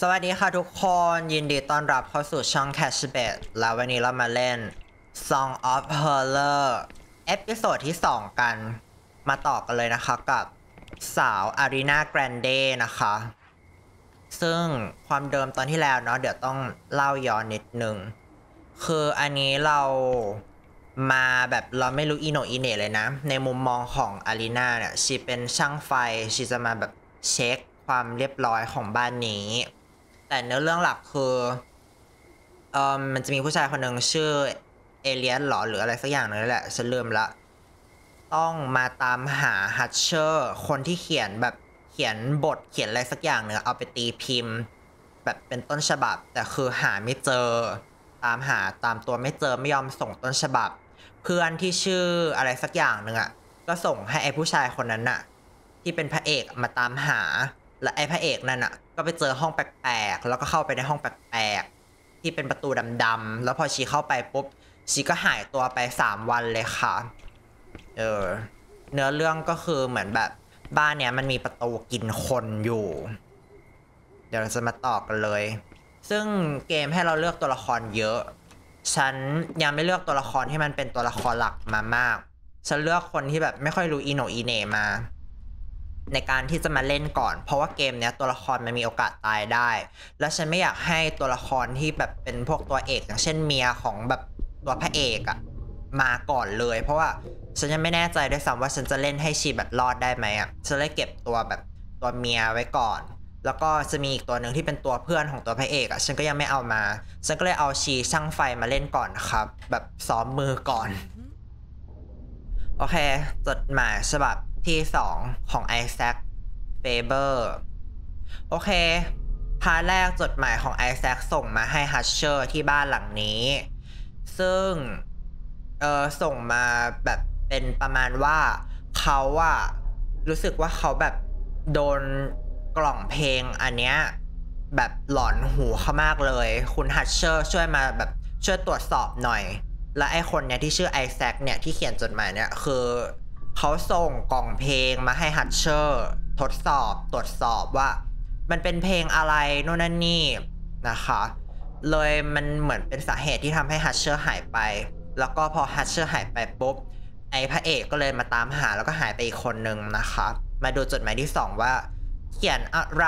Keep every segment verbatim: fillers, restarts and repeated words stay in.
สวัสดีค่ะทุกคนยินดีต้อนรับเข้าสู่ช่อง Cashbet แล้ววันนี้เรามาเล่น Song of Horror เอพิโซดที่สองกันมาต่อกันเลยนะคะกับสาวอารีนาแกรนเดนะคะซึ่งความเดิมตอนที่แล้วเนาะเดี๋ยวต้องเล่าย้อนนิดนึงคืออันนี้เรามาแบบเราไม่รู้อีโหนอีเหน่เลยนะในมุมมองของอารีนาเนี่ยชีเป็นช่างไฟชีจะมาแบบเช็คความเรียบร้อยของบ้านนี้แต่เนื้อเรื่องหลักคือเออมันจะมีผู้ชายคนหนึ่งชื่อเอเลียนหรอหรืออะไรสักอย่างนึงแหละฉันลืมละต้องมาตามหาฮัตเชอร์คนที่เขียนแบบเขียนบทเขียนอะไรสักอย่างเนี่ยเอาไปตีพิมพ์แบบเป็นต้นฉบับแต่คือหาไม่เจอตามหาตามตัวไม่เจอไม่ยอมส่งต้นฉบับเพื่อนที่ชื่ออะไรสักอย่างหนึ่งอ่ะก็ส่งให้ไอ้ผู้ชายคนนั้นน่ะที่เป็นพระเอกมาตามหาและไอ้พระเอกนั่นอ่ะก็ไปเจอห้องแปลกๆแล้วก็เข้าไปในห้องแปลกๆที่เป็นประตูดำๆแล้วพอชีเข้าไปปุ๊บชีก็หายตัวไปสามวันเลยค่ะเออเนื้อเรื่องก็คือเหมือนแบบบ้านเนี้ยมันมีประตูกินคนอยู่เดี๋ยวเราจะมาต่อกันเลยซึ่งเกมให้เราเลือกตัวละครเยอะฉันยังไม่เลือกตัวละครที่มันเป็นตัวละครหลักมามากฉันเลือกคนที่แบบไม่ค่อยรู้อีโหนอีเหน่มาในการที่จะมาเล่นก่อนเพราะว่าเกมเนี้ยตัวละครมันมีโอกาสตายได้และฉันไม่อยากให้ตัวละครที่แบบเป็นพวกตัวเอกอย่างเช่นเมียของแบบตัวพระเอกอะมาก่อนเลยเพราะว่าฉันยังไม่แน่ใจด้วยซ้ำว่าฉันจะเล่นให้ชีแบบรอดได้ไหมอะฉันเลยเก็บตัวแบบตัวเมียไว้ก่อนแล้วก็จะมีอีกตัวหนึ่งที่เป็นตัวเพื่อนของตัวพระเอกอะฉันก็ยังไม่เอามาฉันก็เลยเอาชีช่างไฟมาเล่นก่อนครับแบบซ้อมมือก่อนโอเคจดหมายฉบับที่สองของไอแซคเฟเบอร์โอเคพาร์ทแรกจดหมายของไอแซคส่งมาให้ฮัชเชอร์ที่บ้านหลังนี้ซึ่งเออส่งมาแบบเป็นประมาณว่าเขาอะรู้สึกว่าเขาแบบโดนกล่องเพลงอันเนี้ยแบบหลอนหูเขามากเลยคุณฮัชเชอร์ช่วยมาแบบช่วยตรวจสอบหน่อยและไอคนเนี้ยที่ชื่อไอแซคเนี่ยที่เขียนจดหมายเนี่ยคือเขาส่งกล่องเพลงมาให้ฮัชเชอร์ทดสอบตรวจสอบว่ามันเป็นเพลงอะไรโน่นนั่นนี่นะคะเลยมันเหมือนเป็นสาเหตุที่ทำให้ฮัชเชอร์หายไปแล้วก็พอฮัชเชอร์หายไปปุ๊บไอพระเอกก็เลยมาตามหาแล้วก็หายไปอีกคนนึงนะคะมาดูจดหมายที่สองว่าเขียนอะไร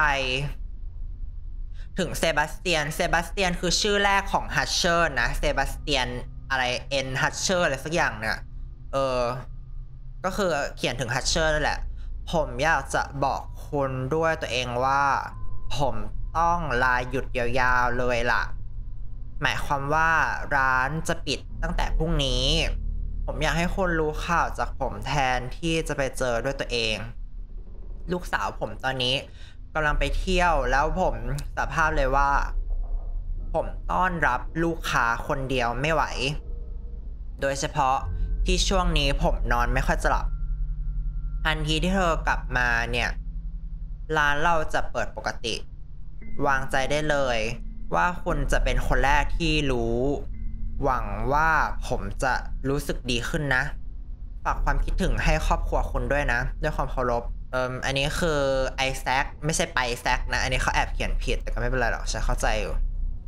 ถึงเซบาสเตียนเซบาสเตียนคือชื่อแรกของฮัชเชอร์นะเซบาสเตียนอะไรเอ็นฮัชเชอร์อะไรสักอย่างเนี่ยเออก็คือเขียนถึงฮัชเชอร์นั่นแหละผมอยากจะบอกคุณด้วยตัวเองว่าผมต้องลาหยุดยาวๆเลยล่ะหมายความว่าร้านจะปิดตั้งแต่พรุ่งนี้ผมอยากให้คุณรู้ข่าวจากผมแทนที่จะไปเจอด้วยตัวเองลูกสาวผมตอนนี้กำลังไปเที่ยวแล้วผมสารภาพเลยว่าผมต้อนรับลูกค้าคนเดียวไม่ไหวโดยเฉพาะที่ช่วงนี้ผมนอนไม่ค่อยจะหลับทันทีที่เธอกลับมาเนี่ยร้านเราจะเปิดปกติวางใจได้เลยว่าคุณจะเป็นคนแรกที่รู้หวังว่าผมจะรู้สึกดีขึ้นนะฝากความคิดถึงให้ครอบครัวคุณด้วยนะด้วยความเคารพเอ่ออันนี้คือไอแซคไม่ใช่ไปแซคนะอันนี้เขาแอบเขียนผิดแต่ก็ไม่เป็นไรหรอกฉันเข้าใจอยู่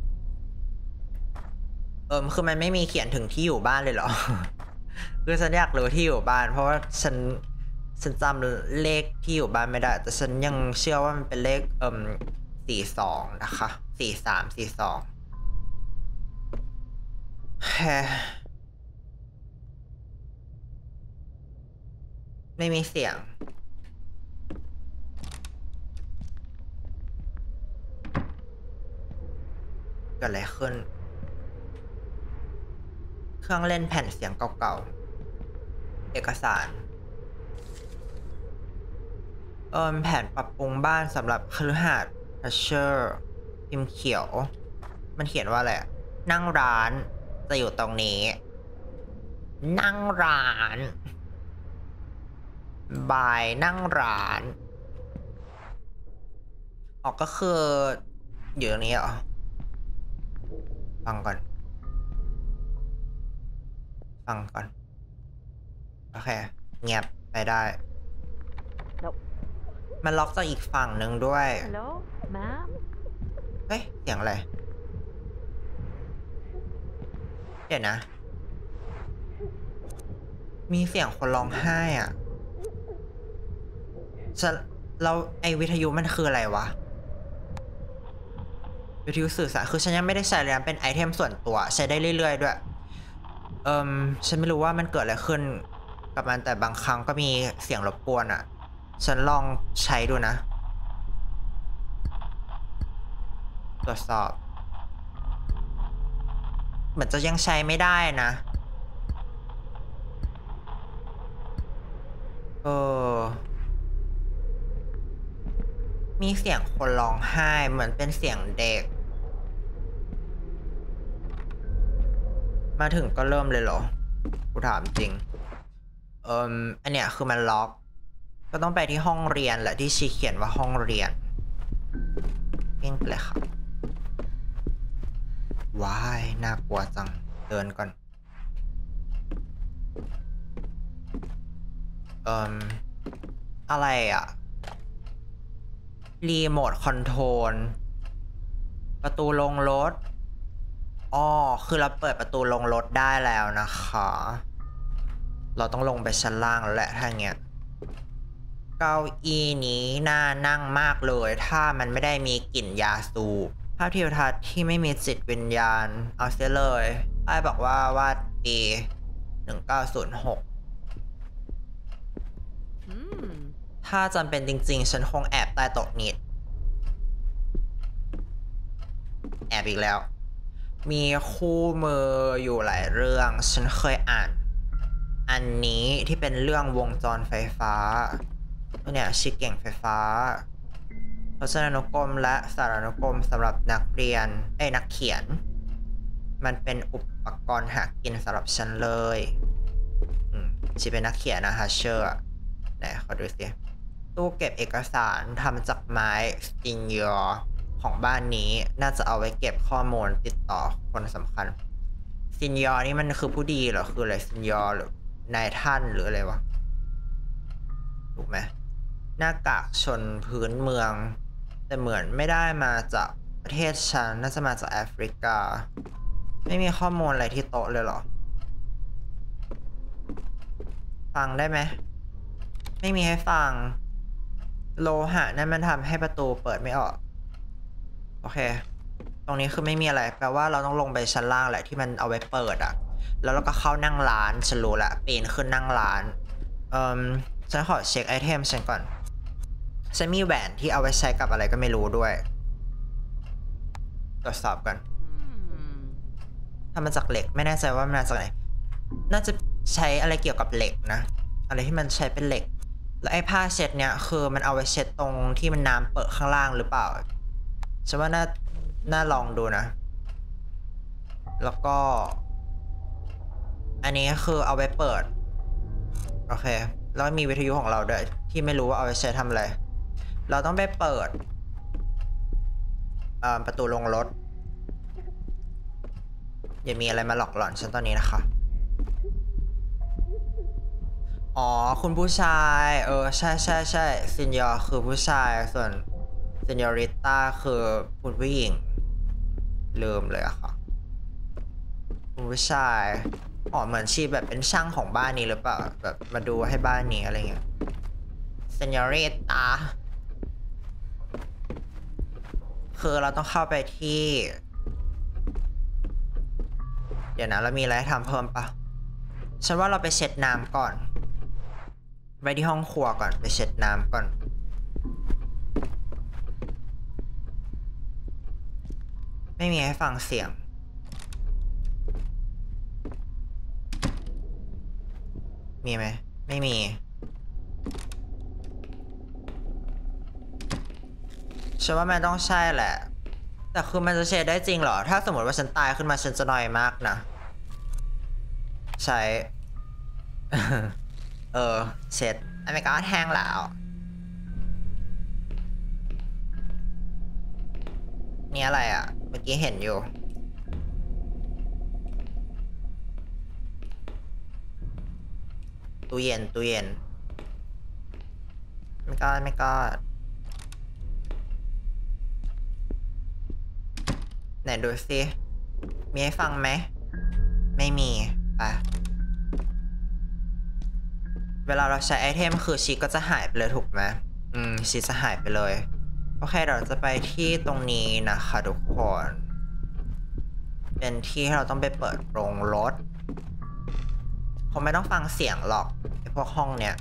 เอิมคือมันไม่มีเขียนถึงที่อยู่บ้านเลยเหรอ คือฉันอยากรู้ที่อยู่บ้านเพราะว่าฉันฉันจำเลขที่อยู่บ้านไม่ได้แต่ฉันยังเชื่อว่ามันเป็นเลขเอิมสี่สองนะคะสี่สามสี่สองแฮไม่มีเสียงเกิดอะไรขึ้นเครื่องเล่นแผ่นเสียงเก่าๆเอกสารเอิมแผนปรับปรุงบ้านสำหรับคฤหาสน์ฮัชเชอร์พิมพ์เขียวมันเขียนว่าอะไรนั่งร้านจะอยู่ตรงนี้นั่งร้านบายนั่งร้านออกก็คืออยู่ตรงนี้เหรอฟังก่อนฟังก่อนโอเคเงียบไปได้ Nope. มันล็อกจากอีกฝั่งหนึ่งด้วย Hello, ma'am? เฮ้ยเสียงอะไรเดี๋ยวนะมีเสียงคนร้องไห้อ่ะฉันเราไอวิทยุมันคืออะไรวะวิทยุสื่อสารคือฉันยังไม่ได้ใช้เลยนะเป็นไอเทมส่วนตัวใช้ได้เรื่อยๆด้วยเอิมฉันไม่รู้ว่ามันเกิดอะไรขึ้นกับมันแต่บางครั้งก็มีเสียงรบกวนอ่ะฉันลองใช้ดูนะตรวจสอบเหมือนจะยังใช้ไม่ได้นะเออมีเสียงคนร้องไห้เหมือนเป็นเสียงเด็กมาถึงก็เริ่มเลยเหรอกูถามจริงเอิมอันเนี้ยคือมันล็อกก็ต้องไปที่ห้องเรียนแหละที่ชีเขียนว่าห้องเรียนเพ่งไปเลยค่ะว้ายน่ากลัวจังเดินก่อนเอิมอะไรอะรีโมทคอนโทรลประตูลงรถอ๋อคือเราเปิดประตูลงรถได้แล้วนะคะเราต้องลงไปชั้นล่างแล้วแหละถ้าเงี้ยเก้าอี้นี้น่านั่งมากเลยถ้ามันไม่ได้มีกลิ่นยาสูบภาพทิวทัศน์ที่ไม่มีจิตวิญญาณเอาเสียเลยป้ายบอกว่าวาดปีหนึ่งเก้าศูนย์หกถ้าจำเป็นจริงๆฉันคงแอบใต้โต๊ะนิดแอบอีกแล้วมีคู่มืออยู่หลายเรื่องฉันเคยอ่านอันนี้ที่เป็นเรื่องวงจรไฟฟ้าเนี่ยชิเก่งไฟฟ้าพจนานุกรมและสารานุกรมสำหรับนักเรียนไอ้นักเขียนมันเป็นอุปกรณ์หากินสำหรับฉันเลยชิเป็นนักเขียนนะฮะเชอร์ไหนขอดูสิตู้เก็บเอกสารทำจากไม้สตินยอของบ้านนี้น่าจะเอาไว้เก็บข้อมูลติดต่อคนสำคัญซินยอนี่มันคือผู้ดีเหรอคืออะไรซินยอหรือนายท่านหรืออะไรวะถูกไหมหน้ากากชนพื้นเมืองแต่เหมือนไม่ได้มาจากประเทศฉันน่าจะมาจากแอฟริกาไม่มีข้อมูลอะไรที่โต๊ะเลยเหรอฟังได้ไหมไม่มีให้ฟังโลหะนั่นมันทำให้ประตูเปิดไม่ออกโอเคตรงนี้คือไม่มีอะไรแปลว่าเราต้องลงไปชั้นล่างแหละที่มันเอาไว้เปิดอะแล้วเราก็เข้านั่งร้านฉันรู้ละปีนขึ้นนั่งร้านเอ่มฉันขอเช็คไอเทมฉันก่อนฉันมีแหวนที่เอาไว้ใช้กับอะไรก็ไม่รู้ด้วยตรวจสอบกันทำมาจากเหล็กไม่แน่ใจว่ามันมาจากไหนน่าจะใช้อะไรเกี่ยวกับเหล็กนะอะไรที่มันใช้เป็นเหล็กแล้วไอ้ผ้าเช็ดเนี่ยคือมันเอาไว้เช็ดตรงที่มันน้ำเปิดข้างล่างหรือเปล่าฉันว่าน่าน่าลองดูนะแล้วก็อันนี้คือเอาไว้เปิดโอเคแล้วมีวิทยุของเราด้วยที่ไม่รู้ว่าเอาไว้ใช้ทำอะไรเราต้องไปเปิดประตูลงรถอย่ามีอะไรมาหลอกหลอนฉันตอนนี้นะคะอ๋อคุณผู้ชายเออใช่ใช่ใช่ซินยอคือผู้ชายส่วนซินยอริต้าคือคุณผู้หญิงลืมเลยอะค่ะคุณผู้ชายอ๋อเหมือนชีแบบเป็นช่างของบ้านนี้หรือเปล่าแบบมาดูให้บ้านนี้อะไรเงี้ยซินยอริต้าคือเราต้องเข้าไปที่เดี๋ยวนะเรามีอะไรทำเพิ่มปะฉันว่าเราไปเช็ดน้ำก่อนไปที่ห้องครัวก่อนไปเช็ดน้ำก่อนไม่มีให้ฟังเสียงมีไหมไม่มีฉันว่ามันต้องใช่แหละแต่คือมันจะเช็ดได้จริงเหรอถ้าสมมติว่าฉันตายขึ้นมาฉันจะนอยมากนะใช้เออเช็ดอเมริกาแห้งแล้วนี่อะไรอ่ะเมื่อกี้เห็นอยู่ตู้เย็นตู้เย็นไม่ก็ไม่ก็ไหนดูสิมีให้ฟังไหมไม่มีไปเวลาเราใช้ไอเทมคือชีก็จะหายไปเลยถูกไหมอืมชีจะหายไปเลยโอเคเราจะไปที่ตรงนี้นะคะทุกคนเป็นที่ที่เราต้องไปเปิดโรงรถคงไม่ต้องฟังเสียงหรอกไอพวกห้องเนี้ย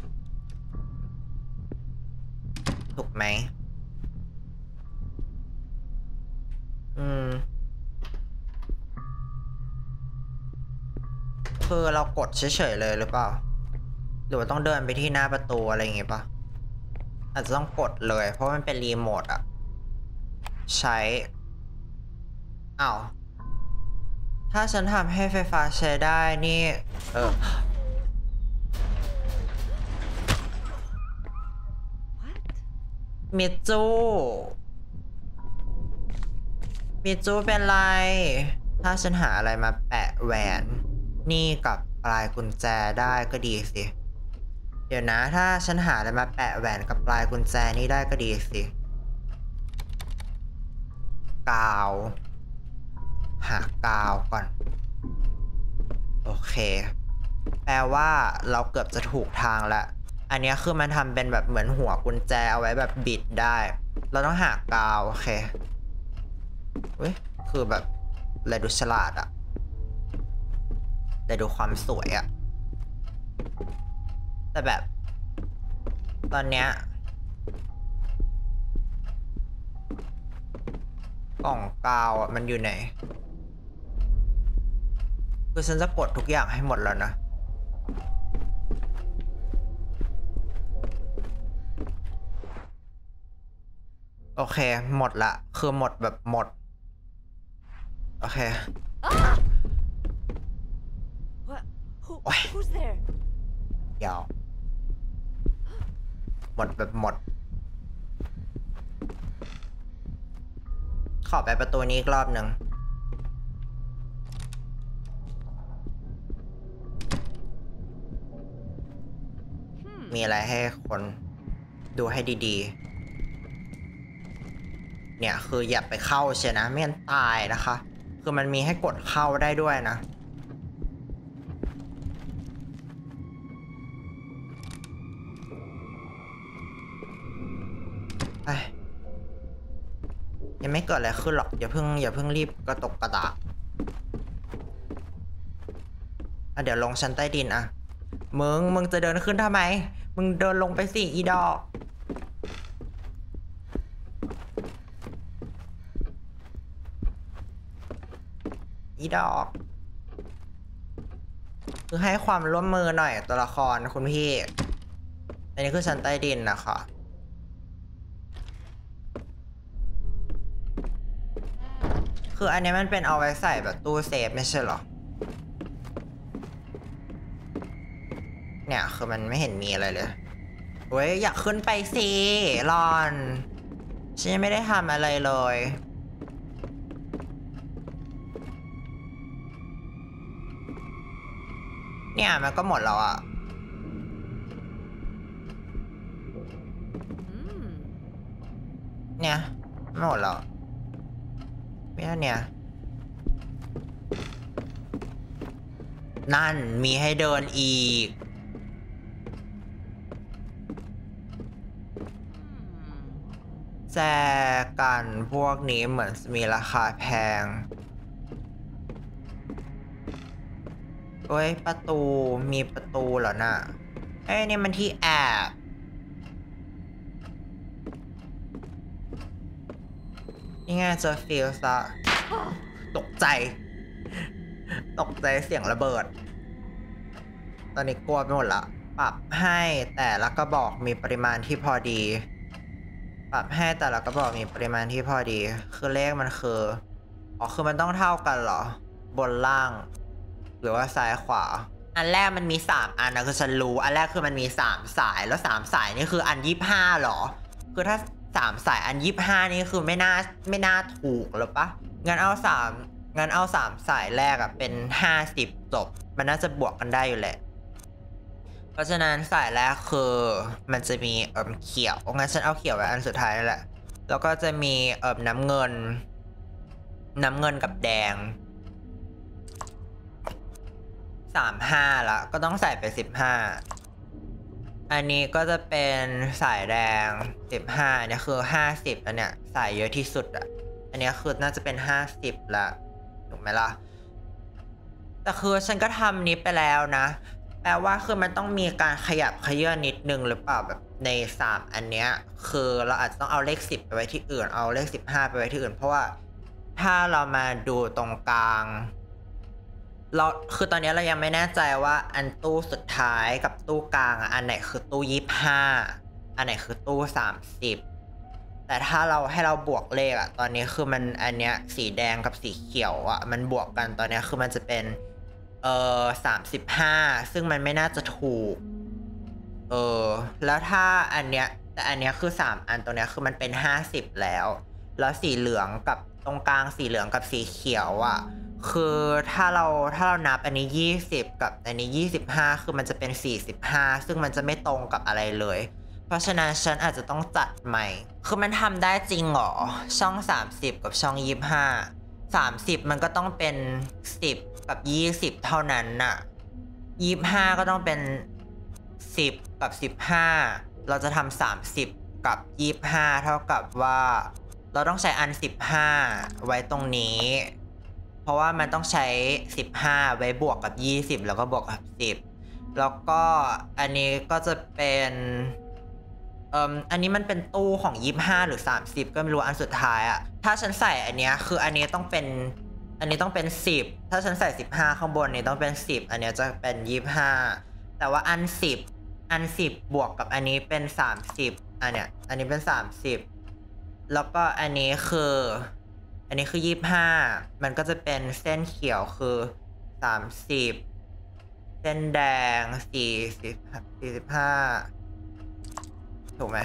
ถูกไหมอืมคือเรากดเฉยๆเลยหรือเปล่าหรือว่าต้องเดินไปที่หน้าประตูอะไรอย่างงี้ปะอาจจะต้องกดเลยเพราะมันเป็นรีโมทอะใช้อ้าวถ้าฉันทำให้ไฟฟ้าใช้ได้นี่เออมิจูมิจูเป็นไรถ้าฉันหาอะไรมาแปะแหวนนี่กับปลายกุญแจได้ก็ดีสิเดี๋ยวนะถ้าฉันหาอะไรมาแปะแหวนกับปลายกุญแจนี่ได้ก็ดีสิกาวหากาวก่อนโอเคแปลว่าเราเกือบจะถูกทางละอันนี้คือมันทำเป็นแบบเหมือนหัวกุญแจเอาไว้แบบบิดได้เราต้องหากาวโอเคเว้ยคือแบบเลยดูฉลาดอะเลยดูความสวยอะแต่แบบตอนเนี้ยกล่องกาวอะมันอยู่ไหนคือฉันจะกดทุกอย่างให้หมดแล้วนะโอเคหมดละคือหมดแบบหมดโอเคโอ้ยเดี๋ยวหมดแบบหมดขอไปประตูนี้อีกรอบหนึ่งมีอะไรให้คนดูให้ดีๆเนี่ยคืออย่าไปเข้าเชียนะไม่งั้นตายนะคะคือมันมีให้กดเข้าได้ด้วยนะไปยังไม่เกิดอะไรขึ้นหรอกอย่าเพิ่งอย่าเพิ่งรีบกระตกกระตากอ่ะเดี๋ยวลงชั้นใต้ดินอ่ะมึงมึงจะเดินขึ้นทำไมมึงเดินลงไปสิอีดอกอีดอกคือให้ความร่วมมือหน่อยตัวละครคุณพี่อันนี้คือชั้นใต้ดินนะคะคืออันนี้มันเป็นเอาไว้ใส่แบบตู้เซฟไม่ใช่หรอเนี่ยคือมันไม่เห็นมีอะไรเลยเว้ยอยากขึ้นไปสิรอนฉันยังไม่ได้ทำอะไรเลยเนี่ยมันก็หมดแล้วอะเนี่ยไม่หมดแล้วไม่ใช่เนี่ยนั่นมีให้เดินอีกแจกันพวกนี้เหมือนมีราคาแพงเฮ้ยประตูมีประตูเหรอน่ะเอ้ยนี่มันที่แอบนี่ไงเจอฟิลซ์ละตกใจตกใจเสียงระเบิดตอนนี้กลัวไปหมดละปรับให้แต่ละกระบอกมีปริมาณที่พอดีปรับให้แต่ละกระบอกมีปริมาณที่พอดีคือเลขมันคืออ๋อคือมันต้องเท่ากันเหรอบนล่างหรือว่าซ้ายขวาอันแรกมันมีสามอันนะคือฉันรู้อันแรกคือมันมีสามสายแล้วสามสายนี่คืออันยี่สิบห้าหรอคือถ้าสามสายอันยี่สิบห้านี่คือไม่น่าไม่น่าถูกหรอปะงั้นเอาสามงั้นเอาสามสายแรกอะเป็นห้าสิบจบมันน่าจะบวกกันได้อยู่แหละเพราะฉะนั้นสายแรกคือมันจะมีเอิมเขียวงั้นฉันเอาเขียวไว้อันสุดท้ายนั่นแหละแล้วก็จะมีเอิมน้ำเงินน้ำเงินกับแดงสามห้าละก็ต้องใส่ไปสิบห้าอันนี้ก็จะเป็นสายแดงสิบห้าเนี่ยคือห้าสิบแล้วเนี่ยสายเยอะที่สุดอ่ะอันนี้คือน่าจะเป็นห้าสิบละถูกไหมล่ะแต่คือฉันก็ทำนี้ไปแล้วนะแปลว่าคือมันต้องมีการขยับเขยื้อนนิดนึงหรือเปล่าแบบในสามอันเนี้ยคือเราอาจจะต้องเอาเลขสิบไปไว้ที่อื่นเอาเลขสิบห้าไปไว้ที่อื่นเพราะว่าถ้าเรามาดูตรงกลางเราคือตอนนี้เรายังไม่แน่ใจว่าอันตู้สุดท้ายกับตู้กลางอันไหนคือตู้ยี่สิบห้าอันไหนคือตู้สามสิบแต่ถ้าเราให้เราบวกเลขอะตอนนี้คือมันอันเนี้ยสีแดงกับสีเขียวอะมันบวกกันตอนนี้คือมันจะเป็นเออสามสิบห้าซึ่งมันไม่น่าจะถูกเออแล้วถ้าอันเนี้ยแต่อันเนี้ยคือสามอันตรงเนี้ยคือมันเป็นห้าสิบแล้วแล้วสีเหลืองกับตรงกลางสีเหลืองกับสีเขียวอะคือถ้าเราถ้าเรานับอันนี้ยี่สิบกับอันนี้ยี่สิบห้าคือมันจะเป็นสี่สิบห้าซึ่งมันจะไม่ตรงกับอะไรเลยเพราะฉะนั้นฉันอาจจะต้องจัดใหม่คือมันทำได้จริงเหรอช่องสามสิบกับช่องยี่สิบห้า สามสิบมันก็ต้องเป็นสิบกับยี่สิบเท่านั้นน่ะยี่สิบห้าก็ต้องเป็นสิบกับสิบห้าเราจะทำสามสิบกับยี่สิบห้าเท่ากับว่าเราต้องใช้อันสิบห้าไว้ตรงนี้เพราะว่ามันต้องใช้สิบห้าไว้บวกกับยี่สิบแล้วก็บวกกับสิบแล้วก็อันนี้ก็จะเป็นเอ่ออันนี้มันเป็นตู้ของยี่สิบห้าหรือสามสิบก็ไม่รู้อันสุดท้ายอะถ้าฉันใส่อันเนี้ยคืออันนี้ต้องเป็นอันนี้ต้องเป็นสิบถ้าฉันใส่สิบห้าข้างบนนี้ต้องเป็นสิบอันนี้จะเป็นยี่สิบห้าแต่ว่าอันสิบอันสิบบวกกับอันนี้เป็นสามสิบอันเนี้ยอันนี้เป็นสามสิบแล้วก็อันนี้คืออันนี้คือยี่สิบห้ามันก็จะเป็นเส้นเขียวคือสามสิบเส้นแดงสี่สิบสี่สิบห้าถูกไหม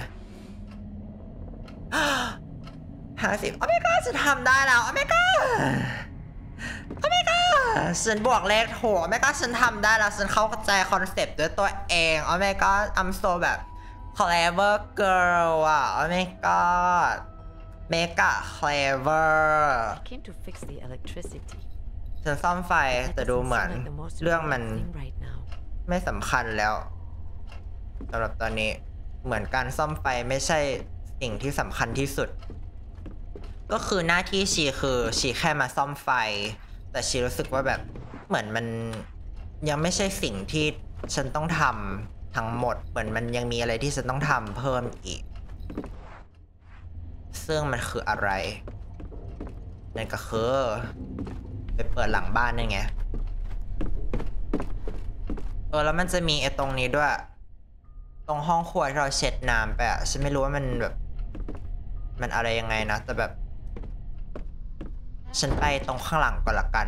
ห้าสิบโอ้ my god ฉันทำได้แล้วโอ้ my god โอ้ my god ฉันบวกเลขถูกโอ้ my god ฉันทำได้แล้วฉันเข้าใจคอนเซปต์ด้วยตัวเองโอ้ my god I'm so แบบ clever girl อ่ะโอ้ my god mega clever Came to fix the electricity. ฉันซ่อมไฟแต่ดูเหมือนเรื่องมันไม่สำคัญแล้วสำหรับตอนนี้เหมือนการซ่อมไฟไม่ใช่สิ่งที่สำคัญที่สุดก็คือหน้าที่ชีคือชีแค่มาซ่อมไฟแต่ชีรู้สึกว่าแบบเหมือนมันยังไม่ใช่สิ่งที่ฉันต้องทำทั้งหมดเหมือนมันยังมีอะไรที่ฉันต้องทำเพิ่มอีกซึ่งมันคืออะไรนั่นก็คือไปเปิดหลังบ้านนั่นไงเออแล้วมันจะมีไอ้ตรงนี้ด้วยตรงห้องครัวที่เราเช็ดน้ำไปอะฉันไม่รู้ว่ามันแบบมันอะไรยังไงนะแต่แบบฉันไปตรงข้างหลังก่อนละกัน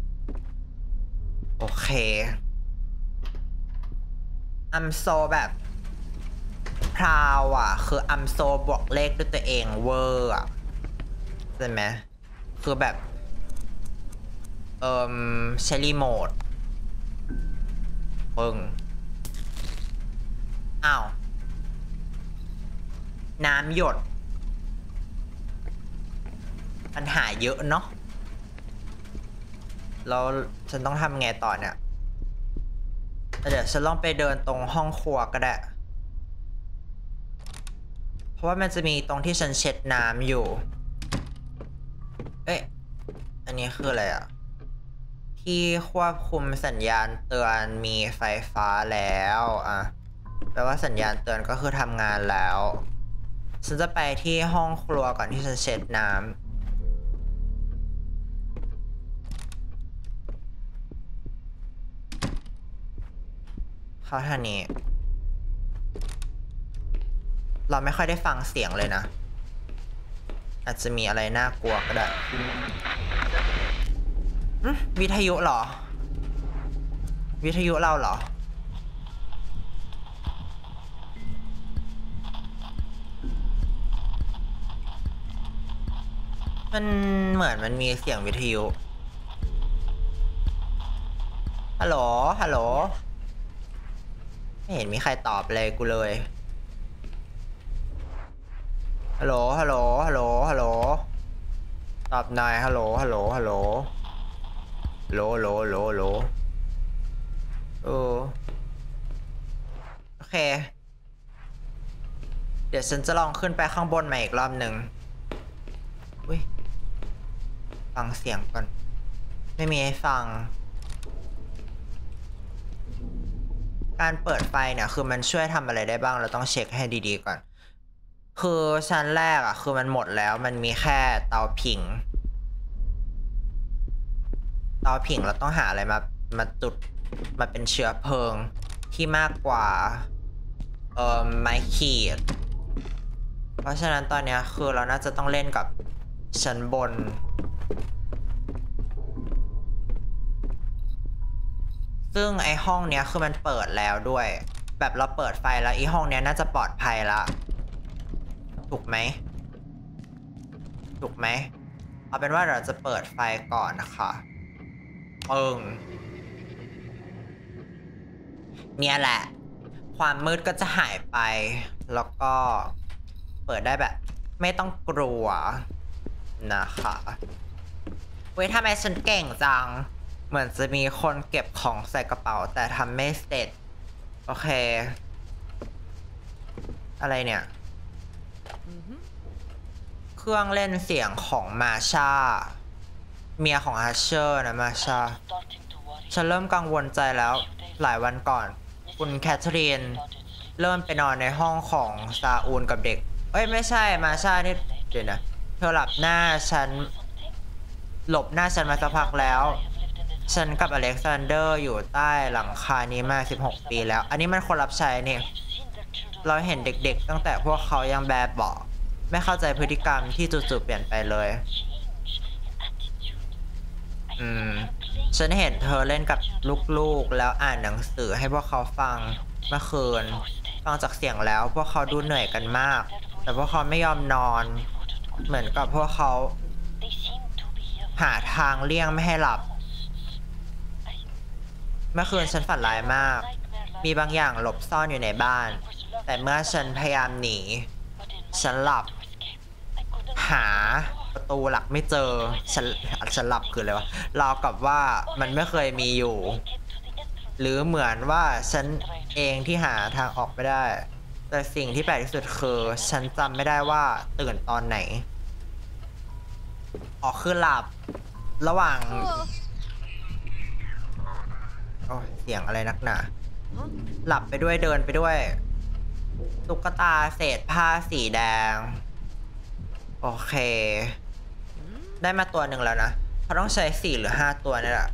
โอเคอัมโซแบบพราวอะคืออัมโซบวกเลขด้วยตัวเองเวอร์อะใช่ไหมคือแบบเอ่อใช้รีโมทปึ้งอ้าวน้ำหยดปัญหาเยอะเนาะแล้วฉันต้องทำไงต่อเนี่ยเดี๋ยวฉันลองไปเดินตรงห้องครัวก็ได้เพราะว่ามันจะมีตรงที่ฉันเช็ดน้ำอยู่เอ๊ะอันนี้คืออะไรอะที่ควบคุมสัญญาณเตือนมีไฟฟ้าแล้วอ่ะแปลว่าสัญญาณเตือนก็คือทำงานแล้วฉันจะไปที่ห้องครัวก่อนที่ฉันเช็ดน้ำเข้าทางนี้เราไม่ค่อยได้ฟังเสียงเลยนะอาจจะมีอะไรน่ากลัวก็ได้วิทยุเหรอวิทยุเราเหรอมันเหมือนมันมีเสียงวิทยุฮัลโหลฮัลโหลไม่เห็นมีใครตอบเลยกูเลยฮัลโหลฮัลโหลฮัลโหลฮัลโหลตอบหน่อยฮัลโหลฮัลโหลฮัลโหลโหลโหลโหลโหลเออโอเคเดี๋ยวฉันจะลองขึ้นไปข้างบนใหม่อีกรอบหนึ่งอุ้ยฟังเสียงก่อนไม่มีให้ฟังการเปิดไฟเนี่ยคือมันช่วยทำอะไรได้บ้างเราต้องเช็คให้ดีๆก่อนคือชั้นแรกอ่ะคือมันหมดแล้วมันมีแค่เตาผิงเตาผิงเราต้องหาอะไรมามาจุดมาเป็นเชื้อเพลิงที่มากกว่าเอ่อไม้ขีดเพราะฉะนั้นตอนนี้คือเราน่าจะต้องเล่นกับชั้นบนซึ่งไอห้องเนี้ยคือมันเปิดแล้วด้วยแบบเราเปิดไฟแล้วอีห้องเนี้ยน่าจะปลอดภัยละถูกไหมถูกไหมเอาเป็นว่าเราจะเปิดไฟก่อนนะคะเอิงเนี่ยแหละความมืดก็จะหายไปแล้วก็เปิดได้แบบไม่ต้องกลัวนะคะเว้ยทำไมฉันเก่งจังเหมือนจะมีคนเก็บของใส่กระเป๋าแต่ทำไม่เสร็จโอเคอะไรเนี่ยเครื่องเล่นเสียงของมาชาเมียของฮัชเชอร์นะมาชาฉันเริ่มกังวลใจแล้วหลายวันก่อนคุณแคทเธอรีนเริ่มไปนอนในห้องของซาอูลกับเด็กเอ้ยไม่ใช่มาชานี่เดี๋ยวนะเธอหลับหน้าฉันหลบหน้าฉันมาสักพักแล้วฉันกับอเล็กซานเดอร์อยู่ใต้หลังคานี้มาสิบหกปีแล้วอันนี้มันคนรับใช้นี่เราเห็นเด็กๆตั้งแต่พวกเขายังแบบเบาไม่เข้าใจพฤติกรรมที่จู่ๆเปลี่ยนไปเลยอืมฉันเห็นเธอเล่นกับลูกๆแล้วอ่านหนังสือให้พวกเขาฟังเมื่อคืนฟังจากเสียงแล้วพวกเขาดูเหนื่อยกันมากแต่พวกเขาไม่ยอมนอนเหมือนกับพวกเขาหาทางเลี่ยงไม่ให้หลับเมื่อคืนฉันฝันร้ายมากมีบางอย่างหลบซ่อนอยู่ในบ้านแต่เมื่อฉันพยายามหนีฉันหลับหาประตูหลักไม่เจอฉันฉันหลับคืออะไรวะราวกับว่ามันไม่เคยมีอยู่หรือเหมือนว่าฉันเองที่หาทางออกไม่ได้แต่สิ่งที่แปลกที่สุดคือฉันจำไม่ได้ว่าตื่นตอนไหนออกคือหลับระหว่างโอ้เสียงอะไรนักหนาหลับไปด้วยเดินไปด้วยตุ๊กตาเศษผ้าสีแดงโอเคได้มาตัวหนึ่งแล้วนะเขาต้องใช้สี่หรือห้าตัวนี่แหละ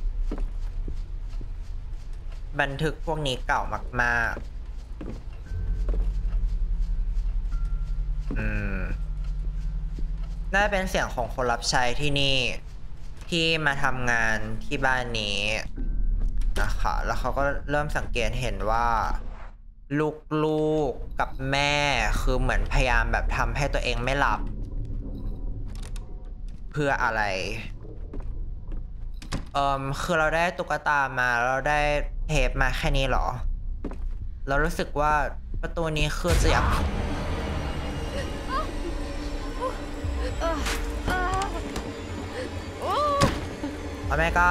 บันทึกพวกนี้เก่ามากๆอืมน่าเป็นเสียงของคนรับใช้ที่นี่ที่มาทำงานที่บ้านนี้นะคะแล้วเขาก็เริ่มสังเกตเห็นว่าลูกๆกับแม่คือเหมือนพยายามแบบทำให้ตัวเองไม่หลับเพื่ออะไรเอ่อคือเราได้ตุ๊กตามาเราได้เทปมาแค่นี้หรอเรารู้สึกว่าประตูนี้คือจะอยากโอ้แม่ก็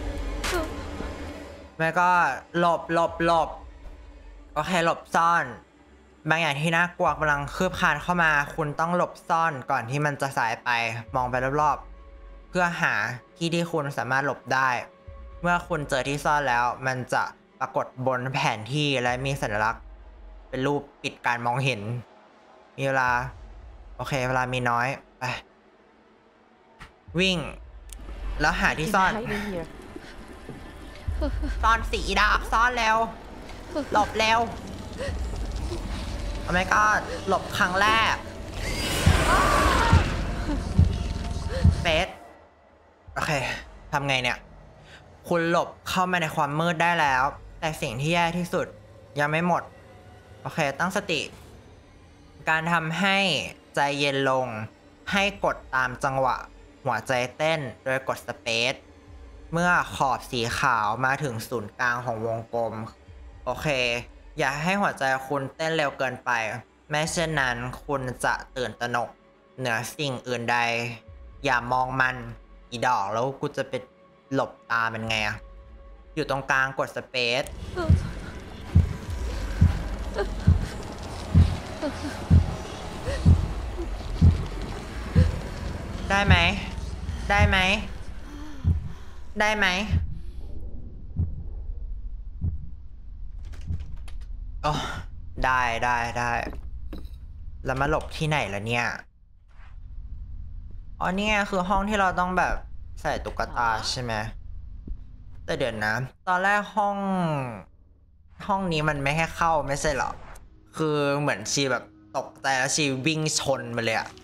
แม่ก็หลบหลบหลบโอเคหลบซ่อนบางอย่างที่น่ากลัวกำลังคืบคลานเข้ามาคุณต้องหลบซ่อนก่อนที่มันจะสายไปมองไปรอบๆเพื่อหาที่ที่คุณสามารถหลบได้เมื่อคุณเจอที่ซ่อนแล้วมันจะปรากฏบนแผนที่และมีสัญลักษณ์เป็นรูปปิดการมองเห็นมีเวลาโอเคเวลามีน้อยไปวิ่งแล้วหาที่ซ่อนซ่อนสีดาบซ่อนแล้วหลบเร็วโอ้ my god หลบครั้งแรกเฟสโอเคทำไงเนี่ยคุณหลบเข้ามาในความมืดได้แล้วแต่สิ่งที่แย่ที่สุดยังไม่หมดโอเคตั้งสติการทำให้ใจเย็นลงให้กดตามจังหวะหัวใจเต้นโดยกดสเปซเมื่อขอบสีขาวมาถึงศูนย์กลางของวงกลมโอเคอย่าให้หัวใจคุณเต้นเร็วเกินไปแม้เช่นนั้นคุณจะตื่นตระหนกเหนือสิ่งอื่นใดอย่ามองมันอีดอกแล้วกูจะไปหลบตามันไงอะอยู่ตรงกลางกดสเปซได้ไหมได้ไหมได้ไหมโอ้ได้ได้ได้แล้วมาหลบที่ไหนล่ะเนี่ยอ๋อนี่ไงคือห้องที่เราต้องแบบใส่ตุ๊กตาใช่ไหมแต่เดี๋ยวนะตอนแรกห้องห้องนี้มันไม่ให้เข้าไม่ใช่หรอคือเหมือนชีแบบตกใจแล้วชีวิ่งชนมาเลยอะ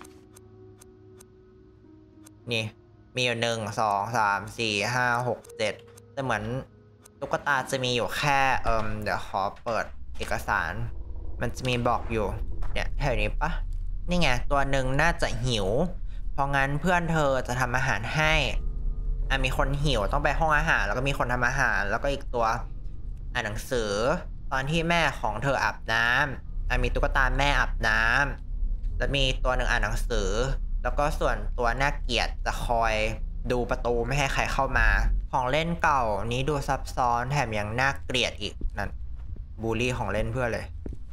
นี่มีอยู่หนึ่งสองสามสี่ห้าหกเจ็ดแต่เหมือนตุ๊กตาจะมีอยู่แค่เอิมเดี๋ยวขอเปิดเอกสารมันจะมีบอกอยู่เนี่ยแถวนี้ปะนี่ไงตัวหนึ่งน่าจะหิวเพราะงั้นเพื่อนเธอจะทำอาหารให้อ่ะมีคนหิวต้องไปห้องอาหารแล้วก็มีคนทำอาหารแล้วก็อีกตัวอ่านหนังสือตอนที่แม่ของเธออาบน้ำอ่ะมีตุ๊กตาแม่อาบน้ำแล้วมีตัวหนึ่งอ่านหนังสือแล้วก็ส่วนตัวน่าเกลียดจะคอยดูประตูไม่ให้ใครเข้ามาของเล่นเก่านี้ดูซับซ้อนแถมยังน่าเกลียดอีกนั่นบูลลี่ของเล่นเพื่อเลย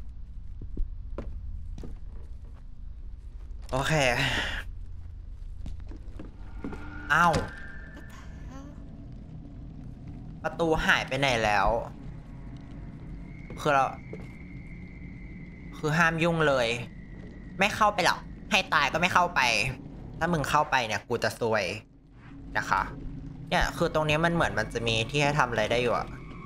โอเคอ้าวประตูหายไปไหนแล้วคือเราคือห้ามยุ่งเลยไม่เข้าไปหรอกให้ตายก็ไม่เข้าไปถ้ามึงเข้าไปเนี่ยกูจะซวยนะคะเนี่ยคือตรงนี้มันเหมือนมันจะมีที่ให้ทำอะไรได้อยู่อะ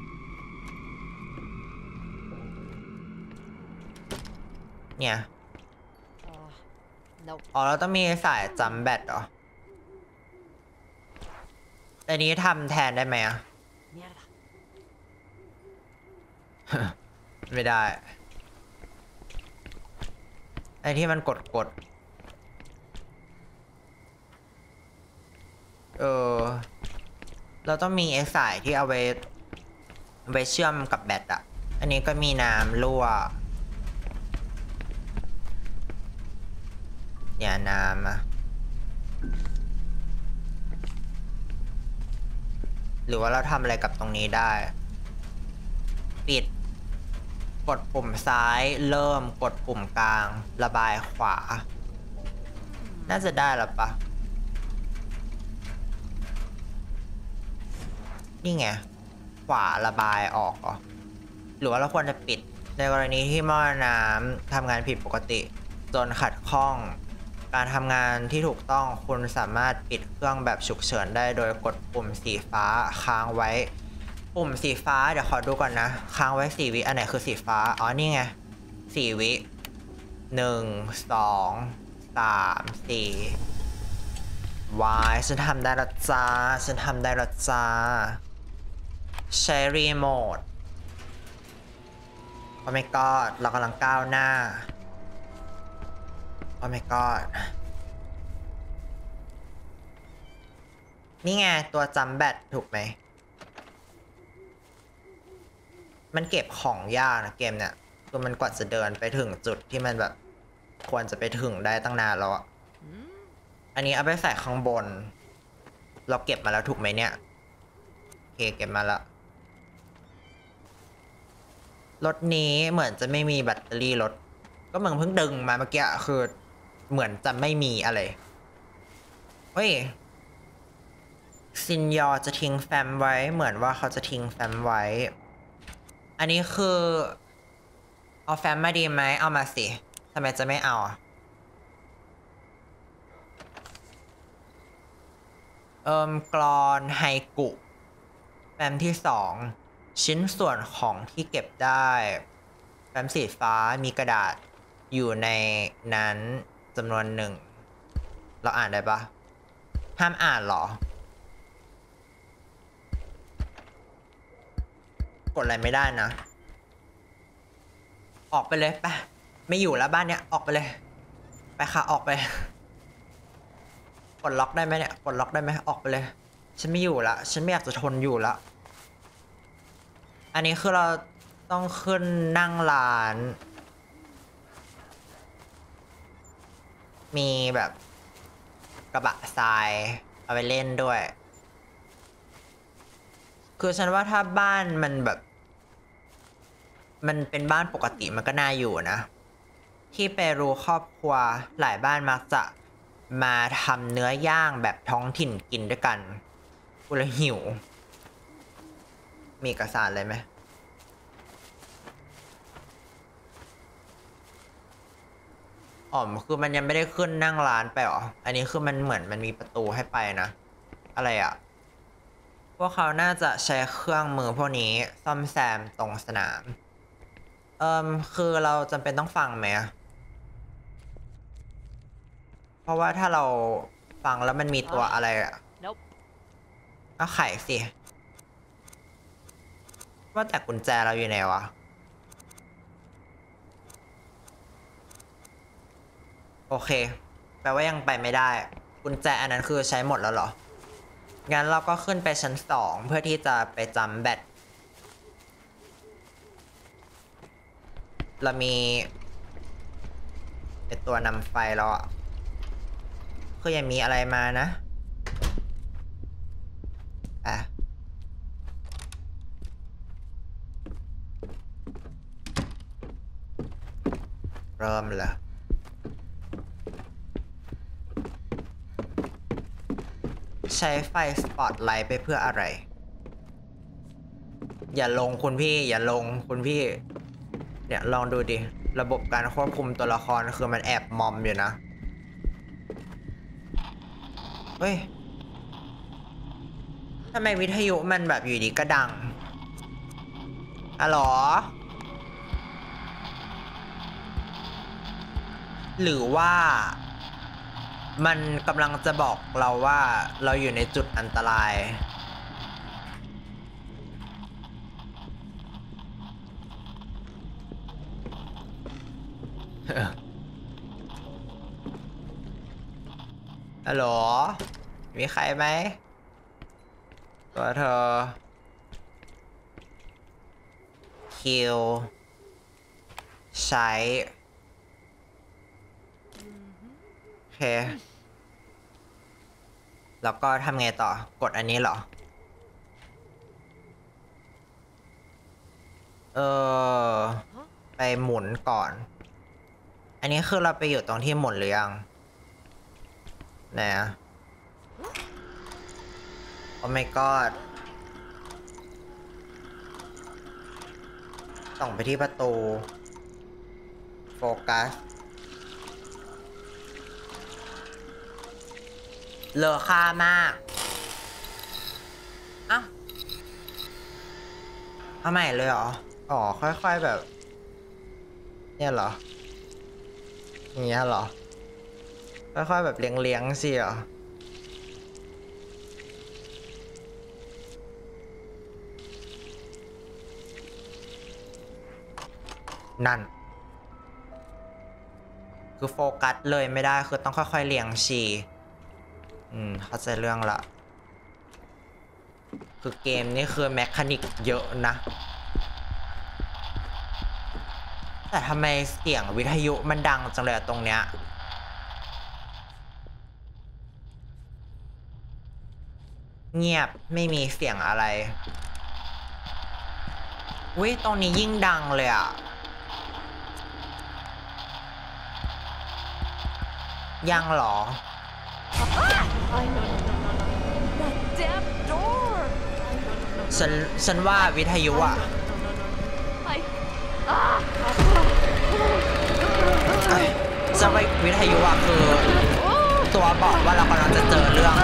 เนี่ย Oh, nope. อ๋อเราต้องมีสายจัมแบตเหรอแต่นี้ทำแทนได้ไหมอะ Mierda. ไม่ได้ไอ้ที่มันกดกดเออเราต้องมีไอ้สายที่เอาไว้ไว้เชื่อมกับแบตอะอันนี้ก็มีน้ำรั่วอย่าน้ำอะหรือว่าเราทำอะไรกับตรงนี้ได้ปิดกดปุ่มซ้ายเริ่มกดปุ่มกลางระบายขวาน่าจะได้แล้วปะนี่ไงขวาระบายออกเหรอหรือว่าเราควรจะปิดในกรณีที่หม้อน้ำทำงานผิดปกติจนขัดข้องการทำงานที่ถูกต้องคุณสามารถปิดเครื่องแบบฉุกเฉินได้โดยกดปุ่มสีฟ้าค้างไว้ปุ่มสีฟ้าเดี๋ยวขอดูก่อนนะค้างไว้สี่วิอันไหนคือสีฟ้าอ๋อนี่ไงสี่วิหนึ่งสองสามสี่วายฉันทำได้ละจ้าฉันทำได้ละจ้าใช้รีโมทโอ้ my god เรากำลังก้าวหน้าโอ้ my god นี่ไงตัวจำแบตถูกไหมมันเก็บของยากนะเกมเนี่ยคือมันกว่าจะเดินไปถึงจุดที่มันแบบควรจะไปถึงได้ตั้งนานแล้วอะอันนี้เอาไปใส่ข้างบนเราเก็บมาแล้วถูกไหมเนี่ยโอเคเก็บมาแล้วรถนี้เหมือนจะไม่มีแบตเตอรี่รถก็มึงเพิ่งดึงมาเมื่อกี้คือเหมือนจะไม่มีอะไรเฮ้ยซินยอจะทิ้งแฟ้มไว้เหมือนว่าเขาจะทิ้งแฟ้มไว้อันนี้คือเอาแฟ้มมาดีไหมเอามาสิทำไมจะไม่เอาเอิมกรอนไฮกุแฟ้มที่สองชิ้นส่วนของที่เก็บได้แฟ้มสีฟ้ามีกระดาษอยู่ในนั้นจำนวนหนึ่งเราอ่านได้ปะห้ามอ่านหรอกดอะไรไม่ได้นะออกไปเลยไปไม่อยู่แล้วบ้านเนี้ยออกไปเลยไปค่ะออกไปกดล็อกได้ไหมเนี่ยกดล็อกได้ไหมออกไปเลยฉันไม่อยู่ละฉันไม่อยากจะทนอยู่ละอันนี้คือเราต้องขึ้นนั่งร้าน มีแบบกระบะทรายเอาไปเล่นด้วย คือฉันว่าถ้าบ้านมันแบบ มันเป็นบ้านปกติมันก็น่าอยู่นะ ที่เปรูครอบครัวหลายบ้านมักจะมาทำเนื้อย่างแบบท้องถิ่นกินด้วยกันกูเลยหิว มีเอกสารอะไรไหมอ๋อคือมันยังไม่ได้ขึ้นนั่งร้านไปหรอ อันนี้คือมันเหมือนมันมีประตูให้ไปนะ อะไรอะพวกเขาน่าจะใช้เครื่องมือพวกนี้ซ่อมแซมตรงสนาม เอิมคือเราจำเป็นต้องฟังไหม เพราะว่าถ้าเราฟังแล้วมันมีตัวอะไรอะ Nope. ก็ไขสิ ว่าแต่กุญแจเราอยู่ไหนวะ โอเค แปลว่ายังไปไม่ได้ กุญแจอันนั้นคือใช้หมดแล้วเหรอ งั้นเราก็ขึ้นไปชั้นสองเพื่อที่จะไปจำแบต เรามีเป็นตัวนำไฟแล้วอ่ะคือยังมีอะไรมานะอ่ะเริ่มเลยใช้ไฟสปอตไลท์ไปเพื่ออะไร อย่าลงคุณพี่อย่าลงคุณพี่เนี่ยลองดูดิระบบการควบคุมตัวละครคือมันแอบมอมอยู่นะเฮ้ยทำไมวิทยุมันแบบอยู่ดีก็ดังอะหรอหรือว่ามันกำลังจะบอกเราว่าเราอยู่ในจุดอันตรายฮัลโหลมีใครไหมตัวเธอคิวใช้โอเคแล้วก็ทำไงต่อกดอันนี้เหรอเออไปหมุนก่อนอันนี้คือเราไปอยู่ตรงที่หมุนหรือยังไหนอะโอ้ my god ส่องไปที่ประตูโฟกัสเลอค่ามากเอ้าเอาใหม่เลยเหรออ๋อค่อยๆแบบเนี่ยเหรออย่างเงี้ยเหรอค่อยๆแบบเลี้ยงๆสิเหรอนั่นคือโฟกัสเลยไม่ได้คือต้องค่อยๆเลี้ยงชีอืมเข้าใจเรื่องละคือเกมนี้คือแมคานิกเยอะนะแต่ทำไมเสียงวิทยุมันดังจังเลยตรงเนี้ยเงียบไม่มีเสียงอะไรอุ้ยตรงนี้ยิ่งดังเลยอ่ะยังเหรอ I no no no no no. That damn door. I no no no. ฉันฉันว่าวิทยุอ่ะ No no no no. I ah. จะไปวิทยุอ่ะคือตัวบอกว่าเรากำลังจะเจอเรื่อง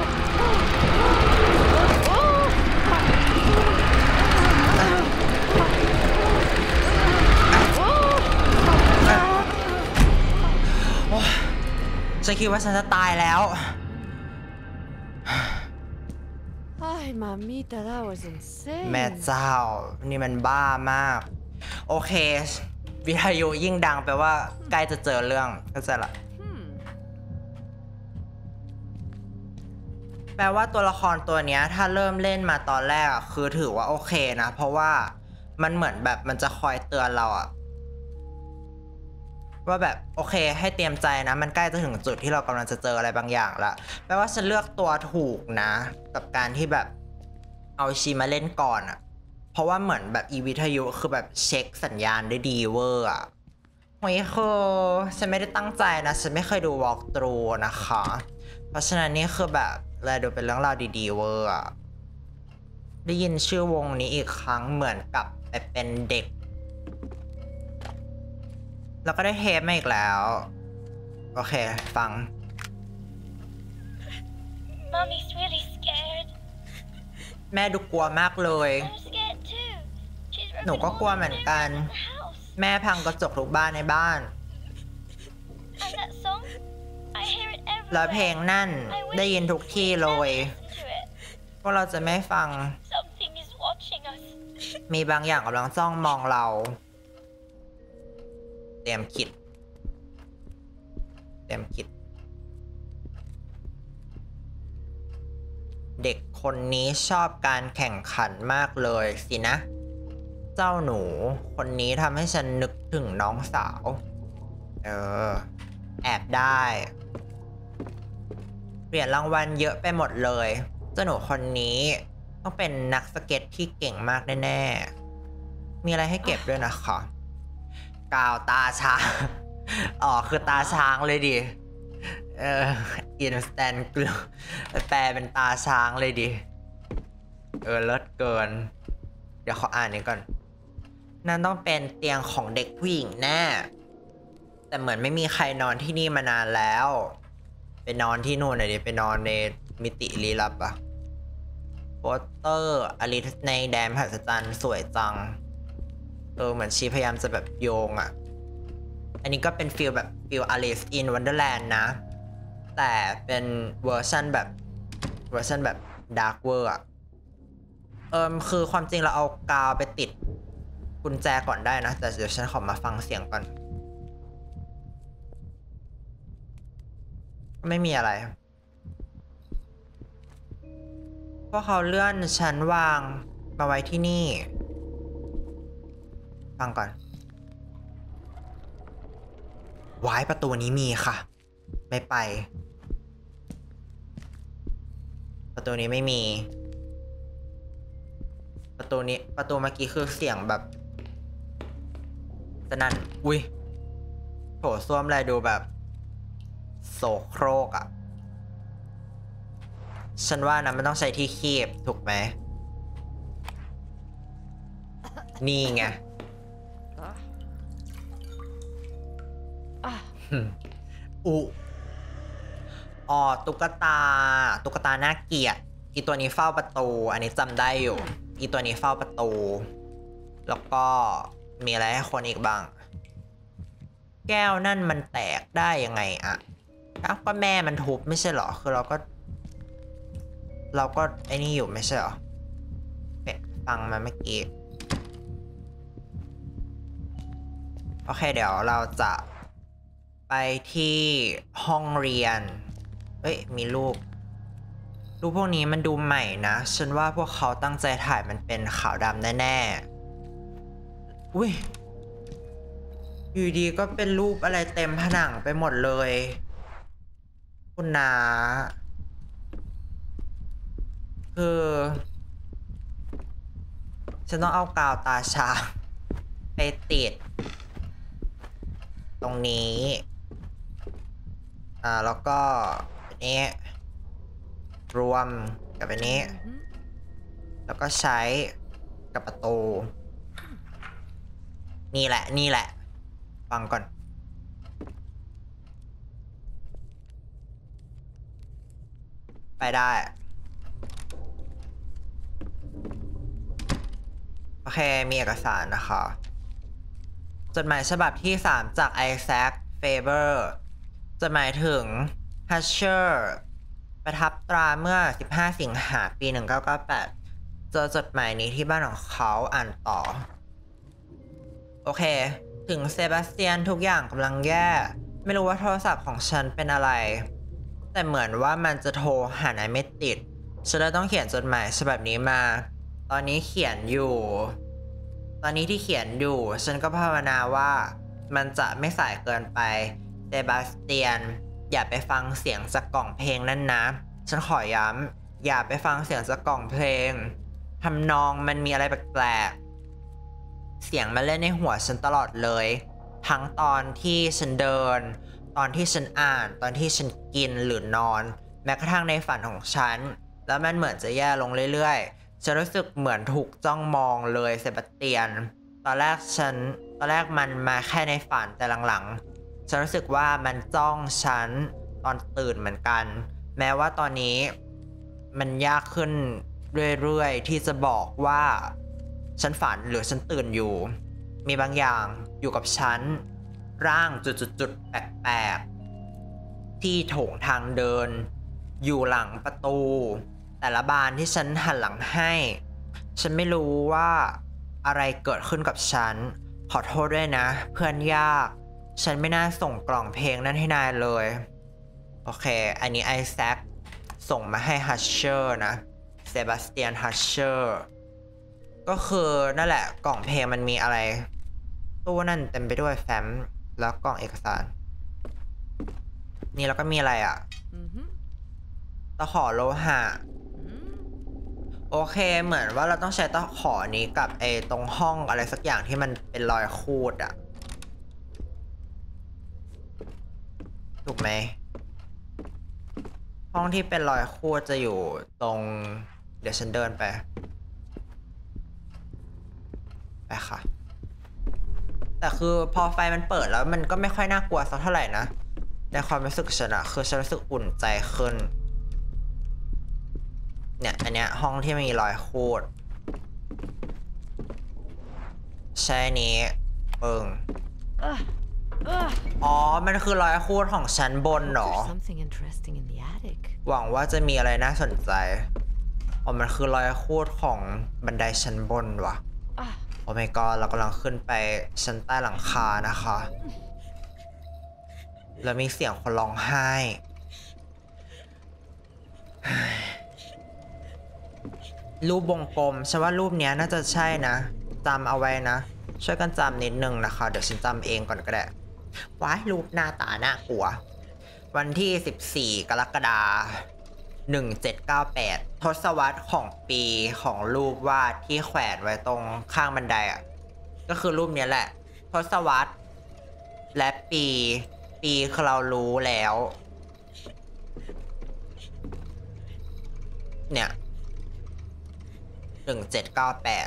ฉันคิดว่าฉันจะตายแล้ว Ay, mamita, that was insane. แม่เจ้านี่มันบ้ามากโอเควิทยุยิ่งดังแปลว่าใกล้จะเจอเรื่องเข้าใจละ Hmm. แปลว่าตัวละครตัวเนี้ยถ้าเริ่มเล่นมาตอนแรกอ่ะคือถือว่าโอเคนะเพราะว่ามันเหมือนแบบมันจะคอยเตือนเราอ่ะว่าแบบโอเคให้เตรียมใจนะมันใกล้จะถึงจุดที่เรากำลังจะเจออะไรบางอย่างละแปลว่าฉันเลือกตัวถูกนะกับการที่แบบเอาชีมาเล่นก่อนอะเพราะว่าเหมือนแบบอีวิทยุคือแบบเช็คสัญญาณได้ดีเวอร์อะโอ้ยคือฉันไม่ได้ตั้งใจนะฉันไม่เคยดู walk through นะคะเพราะฉะนั้นนี่คือแบบเลยดูเป็นเรื่องราวดีๆเวอร์อะได้ยินชื่อวงนี้อีกครั้งเหมือนกับไปเป็นเด็กแล้วก็ได้เทปมาอีกแล้วโอเคฟัง Mommy's really scared. แม่ดูกลัวมากเลย I'm scared too. She's หนูก็กลัวเหมือนกัน the house. แม่พังกระจกทุกบ้านในบ้าน And that song, I hear it แล้วเพลง everywhere. นั่น I wish ได้ยินทุกที่เลย we listen to it. พวกเราจะไม่ฟัง Something is watching us. มีบางอย่างกำลังจ้องมองเรา เตรียมคิด เตรียมคิด เด็กคนนี้ชอบการแข่งขันมากเลยสินะ เจ้าหนูคนนี้ทำให้ฉันนึกถึงน้องสาว เออ แอบได้เหรียญรางวัลเยอะไปหมดเลย เจ้าหนูคนนี้ต้องเป็นนักสเก็ตที่เก่งมากแน่ๆ มีอะไรให้เก็บด้วยนะคะกาวตาช้าง อ๋อ คือตาช้างเลยดิ เออ instant glue แปลเป็นตาช้างเลยดิ เออ เลิศเกิน เดี๋ยวขออ่านนี้ก่อน นั่นต้องเป็นเตียงของเด็กผู้หญิงแน่ แต่เหมือนไม่มีใครนอนที่นี่มานานแล้ว ไปนอนที่นู่นหน่อยดิ ไปนอนในมิติลี้ลับอะโปสเตอร์อลิสในแดนมหัศจรรย์สวยจัง เออ เหมือนชีพยายามจะแบบโยงอะอันนี้ก็เป็นฟิลแบบฟิล Alice in Wonderland นะ แต่เป็นเวอร์ชันแบบเวอร์ชันแบบ Dark World อะเอิมคือความจริงเราเอากาวไปติดกุญแจก่อนได้นะ แต่เดี๋ยวฉันขอมาฟังเสียงก่อน ไม่มีอะไรพวกเขาเลื่อนชั้นวางมาไว้ที่นี่ ฟังก่อนวายประตูนี้มีค่ะ ไม่ไป ประตูนี้ไม่มี ประตูนี้ประตูเมื่อกี้คือเสียงแบบสนั่นอุ้ยโถส้วมอะไรดูแบบโสโครกอะ่ะ ฉันว่านะมันต้องใช้ที่คีบถูกไหม นี่ไง อุอ๋อตุ๊กตาตุ๊กตาน่าเกลียดอีตัวนี้เฝ้าประตู อันนี้จำได้อยู่ อีตัวนี้เฝ้าประตู แล้วก็มีอะไรให้คนอีกบ้าง แก้วนั่นมันแตกได้ยังไงอะอ้าวก็แม่มันทุบไม่ใช่เหรอ คือเราก็ เราก็ไอ้นี่อยู่ไม่ใช่เหรอเนี่ยฟังมาเมื่อกี้ โอเคเดี๋ยวเราจะไปที่ห้องเรียนเอ้ยมีรูปรูปพวกนี้มันดูใหม่นะฉันว่าพวกเขาตั้งใจถ่ายมันเป็นขาวดำแน่ๆอุ้ยอยู่ดีก็เป็นรูปอะไรเต็มผนังไปหมดเลยคุณนาคือฉันต้องเอากาวตาชาไปติดตรงนี้อ่าแล้วก็อันนี้รวมกับอันนี้แล้วก็ใช้กับประตูนี่แหละนี่แหละฟังก่อนไปได้โอเคมีเอกสารนะคะจดหมายฉบับที่สามจากไอแซคเฟเบอร์จดหมายถึงฮัชเชอร์ประทับตราเมื่อสิบห้าสิงหาปีหนึ่งเก้าเก้าแปดเจอจดหมายนี้ที่บ้านของเขาอ่านต่อโอเคถึงเซบาสเตียนทุกอย่างกำลังแย่ไม่รู้ว่าโทรศัพท์ของฉันเป็นอะไรแต่เหมือนว่ามันจะโทรหานายไม่ติดฉันเลยต้องเขียนจดหมายฉบับนี้มาตอนนี้เขียนอยู่ตอนนี้ที่เขียนอยู่ฉันก็ภาวนาว่ามันจะไม่สายเกินไปเซบาสเตียนอย่าไปฟังเสียงจากกล่องเพลงนั่นนะฉันขอย้ำอย่าไปฟังเสียงจากกล่องเพลงทำนองมันมีอะไรแปลกๆเสียงมันเล่นในหัวฉันตลอดเลยทั้งตอนที่ฉันเดินตอนที่ฉันอ่านตอนที่ฉันกินหรือนอนแม้กระทั่งในฝันของฉันแล้วมันเหมือนจะแย่ลงเรื่อยๆฉันรู้สึกเหมือนถูกจ้องมองเลยเซบาสเตียนตอนแรกฉันตอนแรกมันมาแค่ในฝันแต่หลังๆฉันรู้สึกว่ามันจ้องฉันตอนตื่นเหมือนกันแม้ว่าตอนนี้มันยากขึ้นเรื่อยๆที่จะบอกว่าฉันฝันหรือฉันตื่นอยู่มีบางอย่างอยู่กับฉันร่างจุดๆๆแปลกๆที่โถงทางเดินอยู่หลังประตูแต่ละบานที่ฉันหันหลังให้ฉันไม่รู้ว่าอะไรเกิดขึ้นกับฉันขอโทษด้วยนะเพื่อนยากฉันไม่น่าส่งกล่องเพลงนั้นให้นายเลยโอเคอันนี้ไอแซคส่งมาให้ฮัชเชอร์นะเซบาสเตียนฮัชเชอร์ก็คือนั่นแหละกล่องเพลงมันมีอะไรตู้นั่นเต็มไปด้วยแฟ้มแล้วกล่องเอกสารนี่แล้วก็มีอะไรอ่ะ Mm-hmm. ตะขอโลหะ Mm. โอเคเหมือนว่าเราต้องใช้ตะขอนี้กับไอ้ตรงห้องอะไรสักอย่างที่มันเป็นรอยคูดอะถูกไหมห้องที่เป็นรอยคูดจะอยู่ตรงเดี๋ยวฉันเดินไปไปค่ะแต่คือพอไฟมันเปิดแล้วมันก็ไม่ค่อยน่ากลัวสักเท่าไหร่นะในความรู้สึกฉันอะคือฉันรู้สึกอุ่นใจขึ้นเนี่ยอันเนี้ยห้องที่มีรอยคูดใช่นี้เปิง Ugh. Ugh. อ๋อมันคือรอยคูดของชั้นบนเหรอ There's something interesting in the attic. หวังว่าจะมีอะไรน่าสนใจอ๋อมันคือรอยคูดของบันไดชั้นบนว่ะ Ah. โอ้ my god เรากำลังขึ้นไปชั้นใต้หลังคานะคะแล้วมีเสียงคนร้องไห้รูปวงกลมฉันว่ารูปเนี้ยน่าจะใช่นะจำเอาไว้นะช่วยกันจำนิดนึงนะคะเดี๋ยวฉันจำเองก่อนก็ได้ว้ายรูปหน้าตาน่ากลัววันที่สิบสี่กรกฎาคมหนึ่งเจ็ดเก้าแปดทศวรรษของปีของรูปวาดที่แขวนไว้ตรงข้างบันไดอ่ะก็คือรูปนี้แหละทศวรรษและปีปีคือเรารู้แล้วเนี่ยหนึ่งเจ็ดเก้าแปด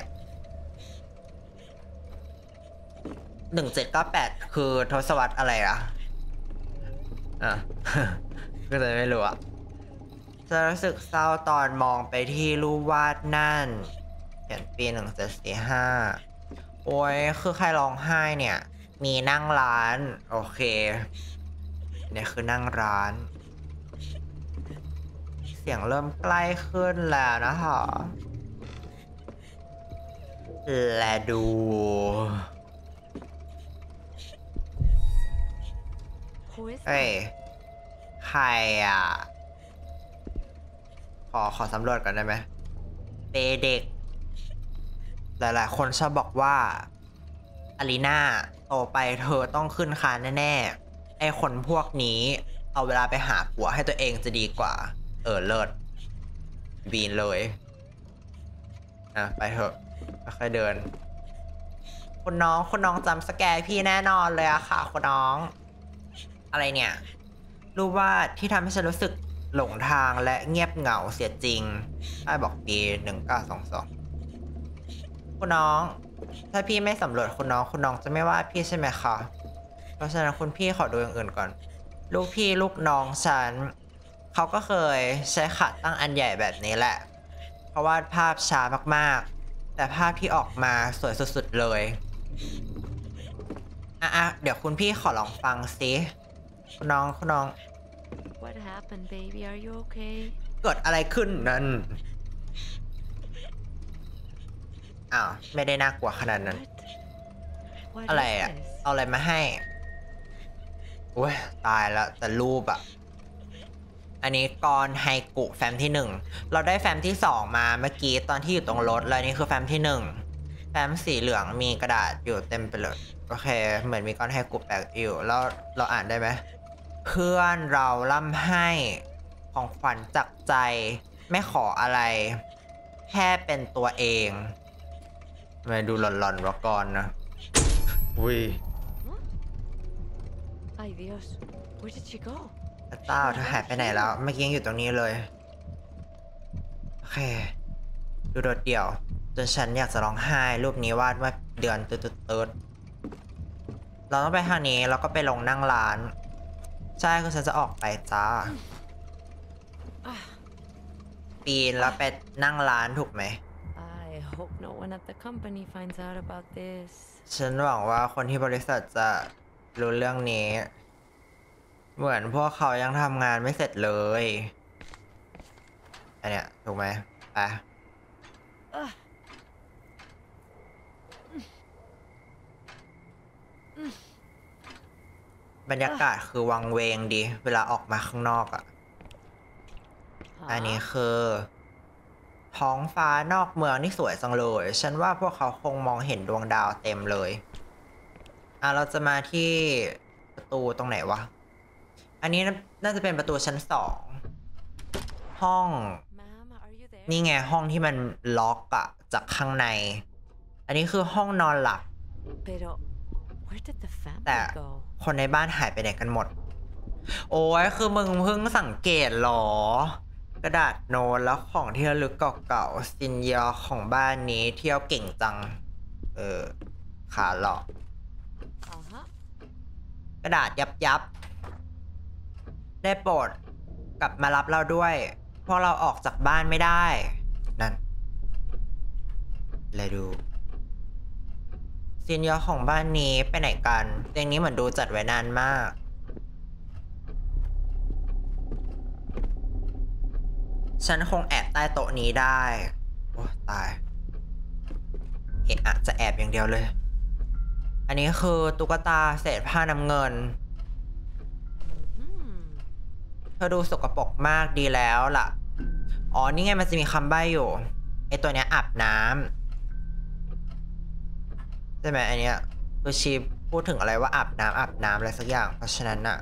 หนึ่งเจ็ดเก้าแปดคือทศวรรษอะไรอ่ะอ่ะ ก็เลยไม่รู้อ่ะจะรู้สึกเศร้าตอนมองไปที่รูปวาดนั่นเขียนปีหนึ่งเจ็ดสี่ห้าโอ้ยคือใครร้องไห้เนี่ยมีนั่งร้านโอเคเนี่ยคือนั่งร้านเสียงเริ่มใกล้ขึ้นแล้วนะคะและดู Who is เฮ้ย that? ใครอ่ะ ขอขอสำรวจก่อนได้ไหมเปเด็ก หลายๆคนชอบบอกว่าอารีนาโตไปเธอต้องขึ้นคานแน่ๆไอคนพวกนี้เอาเวลาไปหาผัวให้ตัวเองจะดีกว่า เออเลิศวีนเลยอ่ะไปเถอะค่อยๆเดินคุณน้องคุณน้องจำสแกร์พี่แน่นอนเลยอะค่ะคุณน้องอะไรเนี่ยรู้ว่าที่ทำให้ฉันรู้สึกหลงทางและเงียบเหงาเสียจริงได้บอกปีหนึ่งเก้าสองสองคุณน้องถ้าพี่ไม่สำรวจคุณน้องคุณน้องจะไม่ว่าพี่ใช่ไหมคะเพราะฉะนั้นคุณพี่ขอดูอย่างอื่นก่อนลูกพี่ลูกน้องฉันเขาก็เคยใช้ขัดตั้งอันใหญ่แบบนี้แหละเพราะว่าภาพช้ามากๆแต่ภาพที่ออกมาสวยสุดๆเลยอ่ะๆเดี๋ยวคุณพี่ขอลองฟังสิคุณน้องคุณน้อง What happened, baby? Are you okay? เกิดอะไรขึ้นนั่นอ้าวไม่ได้น่ากลัวขนาดนั้น What? What อะไร is อ่ะ this? เอาอะไรมาให้โอ้ยตายแล้วแต่รูปอ่ะอันนี้กรไฮกุแฟ้มที่หนึ่งเราได้แฟ้มที่สองมาเมื่อกี้ตอนที่อยู่ตรงรถแล้วนี่คือแฟ้มที่หนึ่งแฟ้มสีเหลืองมีกระดาษอยู่เต็มไปเลยโอเคเหมือนมีก้อนให้กูแปลกอยู่แล้วเราอ่านได้ไหมเพื่อนเราล่ำให้ของขวัญจากใจไม่ขออะไรแค่เป็นตัวเองมาดูหลอนๆวะก่อนนะอุ้ย Ay, Dios. Where did she go? พระเจ้าเธอหายไปไหนแล้วเมื่อกี้ยังอยู่ตรงนี้เลยโอเคดูโดดเดี่ยวจนฉันอยากจะร้องไห้รูปนี้วาดว่าเดือนตืดตืดเราต้องไปทางนี้แล้วก็ไปลงนั่งร้านใช่คือฉันจะออกไปจ้าปีนแล้วไปนั่งร้านถูกไหม I hope no one at the company finds out about this. ฉันหวังว่าคนที่บริษัทจะรู้เรื่องนี้เหมือนพวกเขายังทำงานไม่เสร็จเลยอันเนี้ยถูกไหมไป Ugh. บรรยากาศคือวังเวงดีเวลาออกมาข้างนอกอ่ะ อันนี้คือ ท้องฟ้านอกเมืองนี่สวยจังเลยฉันว่าพวกเขาคงมองเห็นดวงดาวเต็มเลยอ่ะเราจะมาที่ประตูตรงไหนวะอันนี้น่าจะเป็นประตูชั้นสองห้อง Ma'am, are you there? นี่ไงห้องที่มันล็อกอะจากข้างใน อันนี้คือห้องนอนหลับ Pero where did the แต่ family go? คนในบ้านหายไปไหนกันหมด โอ้ยคือมึงเพิ่งสังเกตหรอ กระดาษโน้ตแล้วของที่ระลึกเก่าๆซินยอของบ้านนี้เที่ยวเก่งจัง เออ ขาหลอก Uh-huh. กระดาษยับยับ ได้โปรดกลับมารับเราด้วยเพราะเราออกจากบ้านไม่ได้ นั่นเลยดูซินยอของบ้านนี้ไปไหนกันเตียงนี้เหมือนดูจัดไว้นานมาก ฉันคงแอบใต้โต๊ะนี้ได้ โอ้ตาย เอะอะจะแอบอย่างเดียวเลย อันนี้คือตุ๊กตาเศษผ้าน้ำเงิน Hmm. เธอดูสกปรกมากดีแล้วล่ะ อ๋อ นี่ไงมันจะมีคำใบ้อยู่ ไอตัวเนี้ยอาบน้ำใช่ไหมอันเนี้ยคือชีพูดถึงอะไรว่าอาบน้ำอาบน้ำอะไรสักอย่าง เพราะฉะนั้นน่ะ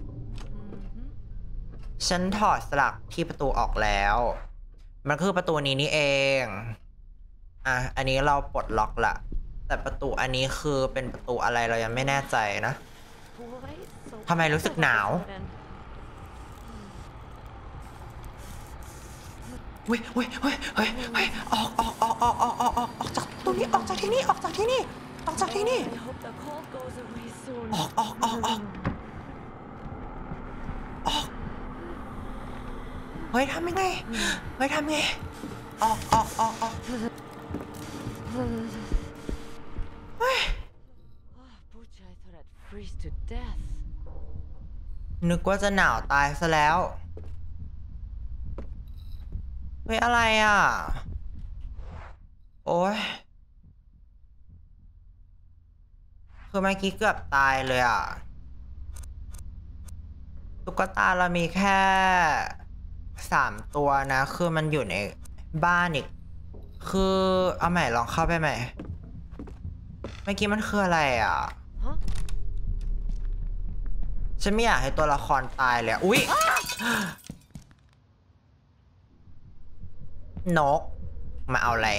Mm-hmm. ฉันถอดสลักที่ประตูออกแล้ว มันคือประตูนี้นี่เอง อ่ะ อันนี้เราปลดล็อกละ แต่ประตูอันนี้คือเป็นประตูอะไรเรายังไม่แน่ใจนะ Why is so ทำไมรู้สึกหนาว sudden? เฮ้ยเฮ้ยเฮ้ยเฮ้ยเฮ้ยออกออกออกออกออกออกออกออกจากตรงนี้ออกจากที่นี่ออกจากที่นี่ออกจากที่นี่ I hope the cold goes away soon. ออกออกออกออกออกเฮ้ยทำยังไงเฮ้ยทำไงออกออกออกออกเฮ้ย Oh, Butch, I thought I'd freeze to death. นึกว่าจะหนาวตายซะแล้วเฮ้ยอะไรอ่ะโอ้ยคือเมื่อกี้เกือบตายเลยอ่ะตุ๊กตาเรามีแค่สามตัวนะคือมันอยู่ในบ้านอีกคือเอาใหม่ลองเข้าไปใหม่เมื่อกี้มันคืออะไรอ่ะ Huh? ฉันไม่อยากให้ตัวละครตายเลยอะอุ๊ย นก มาเอาอะไร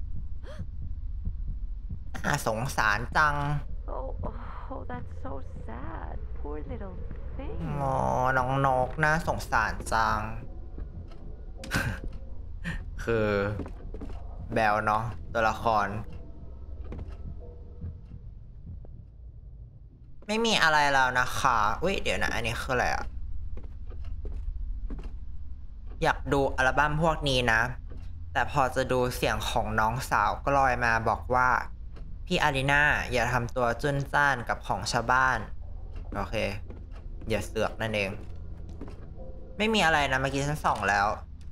น่าสงสารจัง Oh, oh, that's so sad. Poor little thing. อ๋อน้องนกน่าสงสารจัง คือแบลเนาะตัวละคร ไม่มีอะไรแล้วนะคะอุ๊ยเดี๋ยวนะอันนี้คืออะไรอะอยากดูอัลบั้มพวกนี้นะ แต่พอจะดูเสียงของน้องสาวก็ลอยมาบอกว่า พี่อารีนาอย่าทำตัวจุนจ้านกับของชาวบ้าน โอเค อย่าเสือกนั่นเอง ไม่มีอะไรนะเมื่อกี้ฉันส่องแล้ว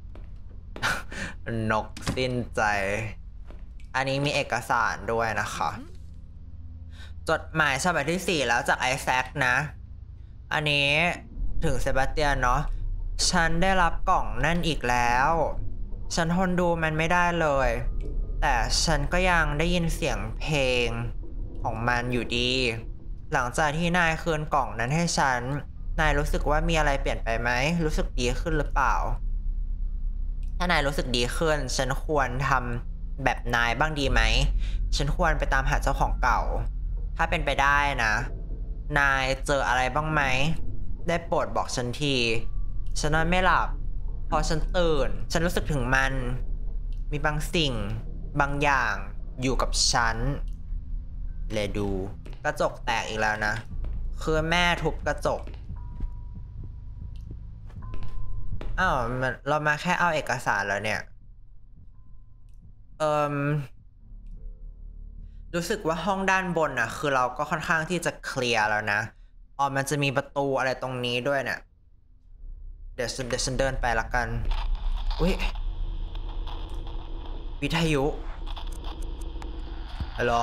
นกสิ้นใจ อันนี้มีเอกสารด้วยนะคะ จดหมายฉบับที่สี่แล้วจากไอแซคนะ อันนี้ถึงเซบาสเตียนเนาะ ฉันได้รับกล่องนั่นอีกแล้ว ฉันทนดูมันไม่ได้เลย แต่ฉันก็ยังได้ยินเสียงเพลงของมันอยู่ดี หลังจากที่นายคืนกล่องนั้นให้ฉันนายรู้สึกว่ามีอะไรเปลี่ยนไปไหมรู้สึกดีขึ้นหรือเปล่าถ้านายรู้สึกดีขึ้นฉันควรทำแบบนายบ้างดีไหมฉันควรไปตามหาเจ้าของเก่าถ้าเป็นไปได้นะนายเจออะไรบ้างไหมได้โปรดบอกฉันทีฉันนอนไม่หลับพอฉันตื่นฉันรู้สึกถึงมันมีบางสิ่งบางอย่างอยู่กับฉันเลยดูกระจกแตกอีกแล้วนะคือแม่ทุบกระจกอ้าวเรามาแค่เอาเอกสารแล้วเนี่ยเอ่มรู้สึกว่าห้องด้านบนอ่ะคือเราก็ค่อนข้างที่จะเคลียร์แล้วนะอ๋อมันจะมีประตูอะไรตรงนี้ด้วยเนี่ยเดี๋ยวฉันเดี๋ยวฉันเดินไปละกันอุ๊ยวิทยุฮัลโหล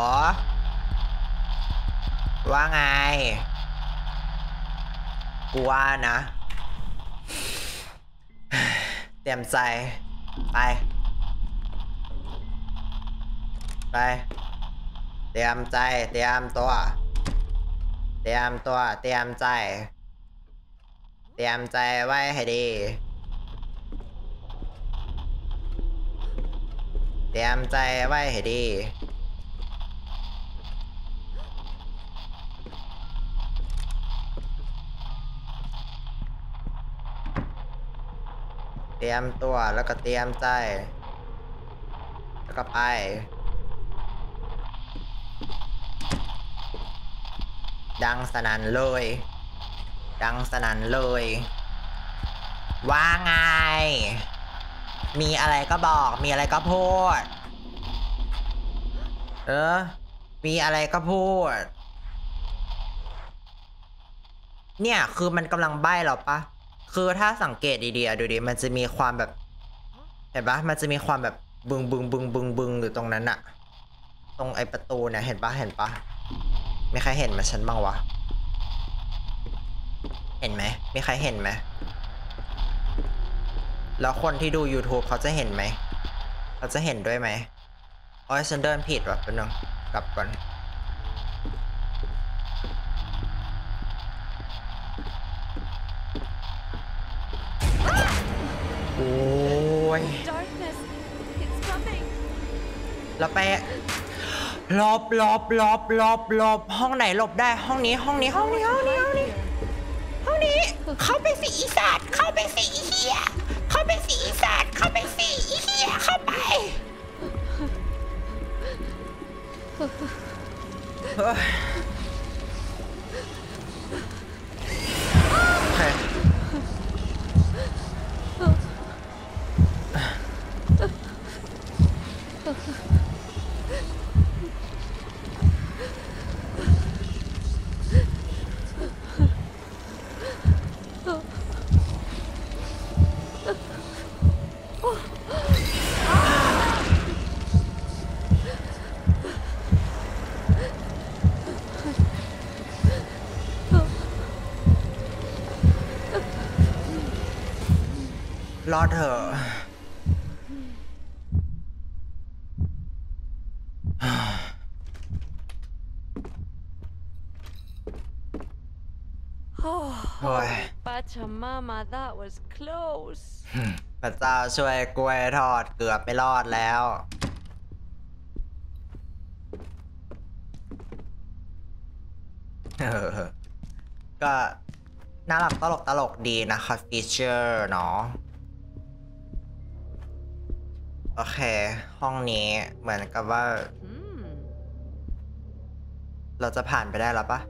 ว่าไงกูว่านะ เตรียมใจไปไปเตรียมใจเตรียมตัวเตรียมตัวเตรียมใจเตรียมใจไว้ให้ดีเตรียมใจไว้ให้ดีเตรียมตัวแล้วก็เตรียมใจแล้วก็ไปดังสนั่นเลยดังสนั่นเลยว่าไงมีอะไรก็บอกมีอะไรก็พูดเออมีอะไรก็พูดเนี่ยคือมันกำลังใบ้เราปะคือถ้าสังเกตดีๆดูดิมันจะมีความแบบเห็นปะมันจะมีความแบบบึงบึงบึงบึงบึงอยู่ตรงนั้นอะตรงไอประตูเนี่ยเห็นปะเห็นปะมีใครเห็นมาฉันบ้างวะเห็นไหมมีใครเห็นไหมแล้วคนที่ดู YouTube เขาจะเห็นไหมเขาจะเห็นด้วยไหมอ๋อฉันเดินผิดว่ะเป็นนึงกลับก่อนโอ้ย Darkness. It's coming. เราไปหลบหลบหลบหลบหลบห้องไหนหลบได้ห้องนี้ห้องนี้ห้องนี้ห้องนี้ห้องนี้ห้องนี้เข้าไปสิอีสัตว์เข้าไปสิอีเหี้ยเข้าไปสิอีสัตว์เข้าไปสิอีเหี้ยเข้าไปเฮ้ยโอเครอดเถอะ Oh, โอ้ย Pachamama, that was close. พระเจ้าช่วยกล้วยทอดเกือบไม่รอดแล้วเออก็น่ารักตลกตลกดีนะคะฟีเจอร์เนาะโอเคห้องนี้เหมือนกับว่า Hmm. เราจะผ่านไปได้แล้วปะ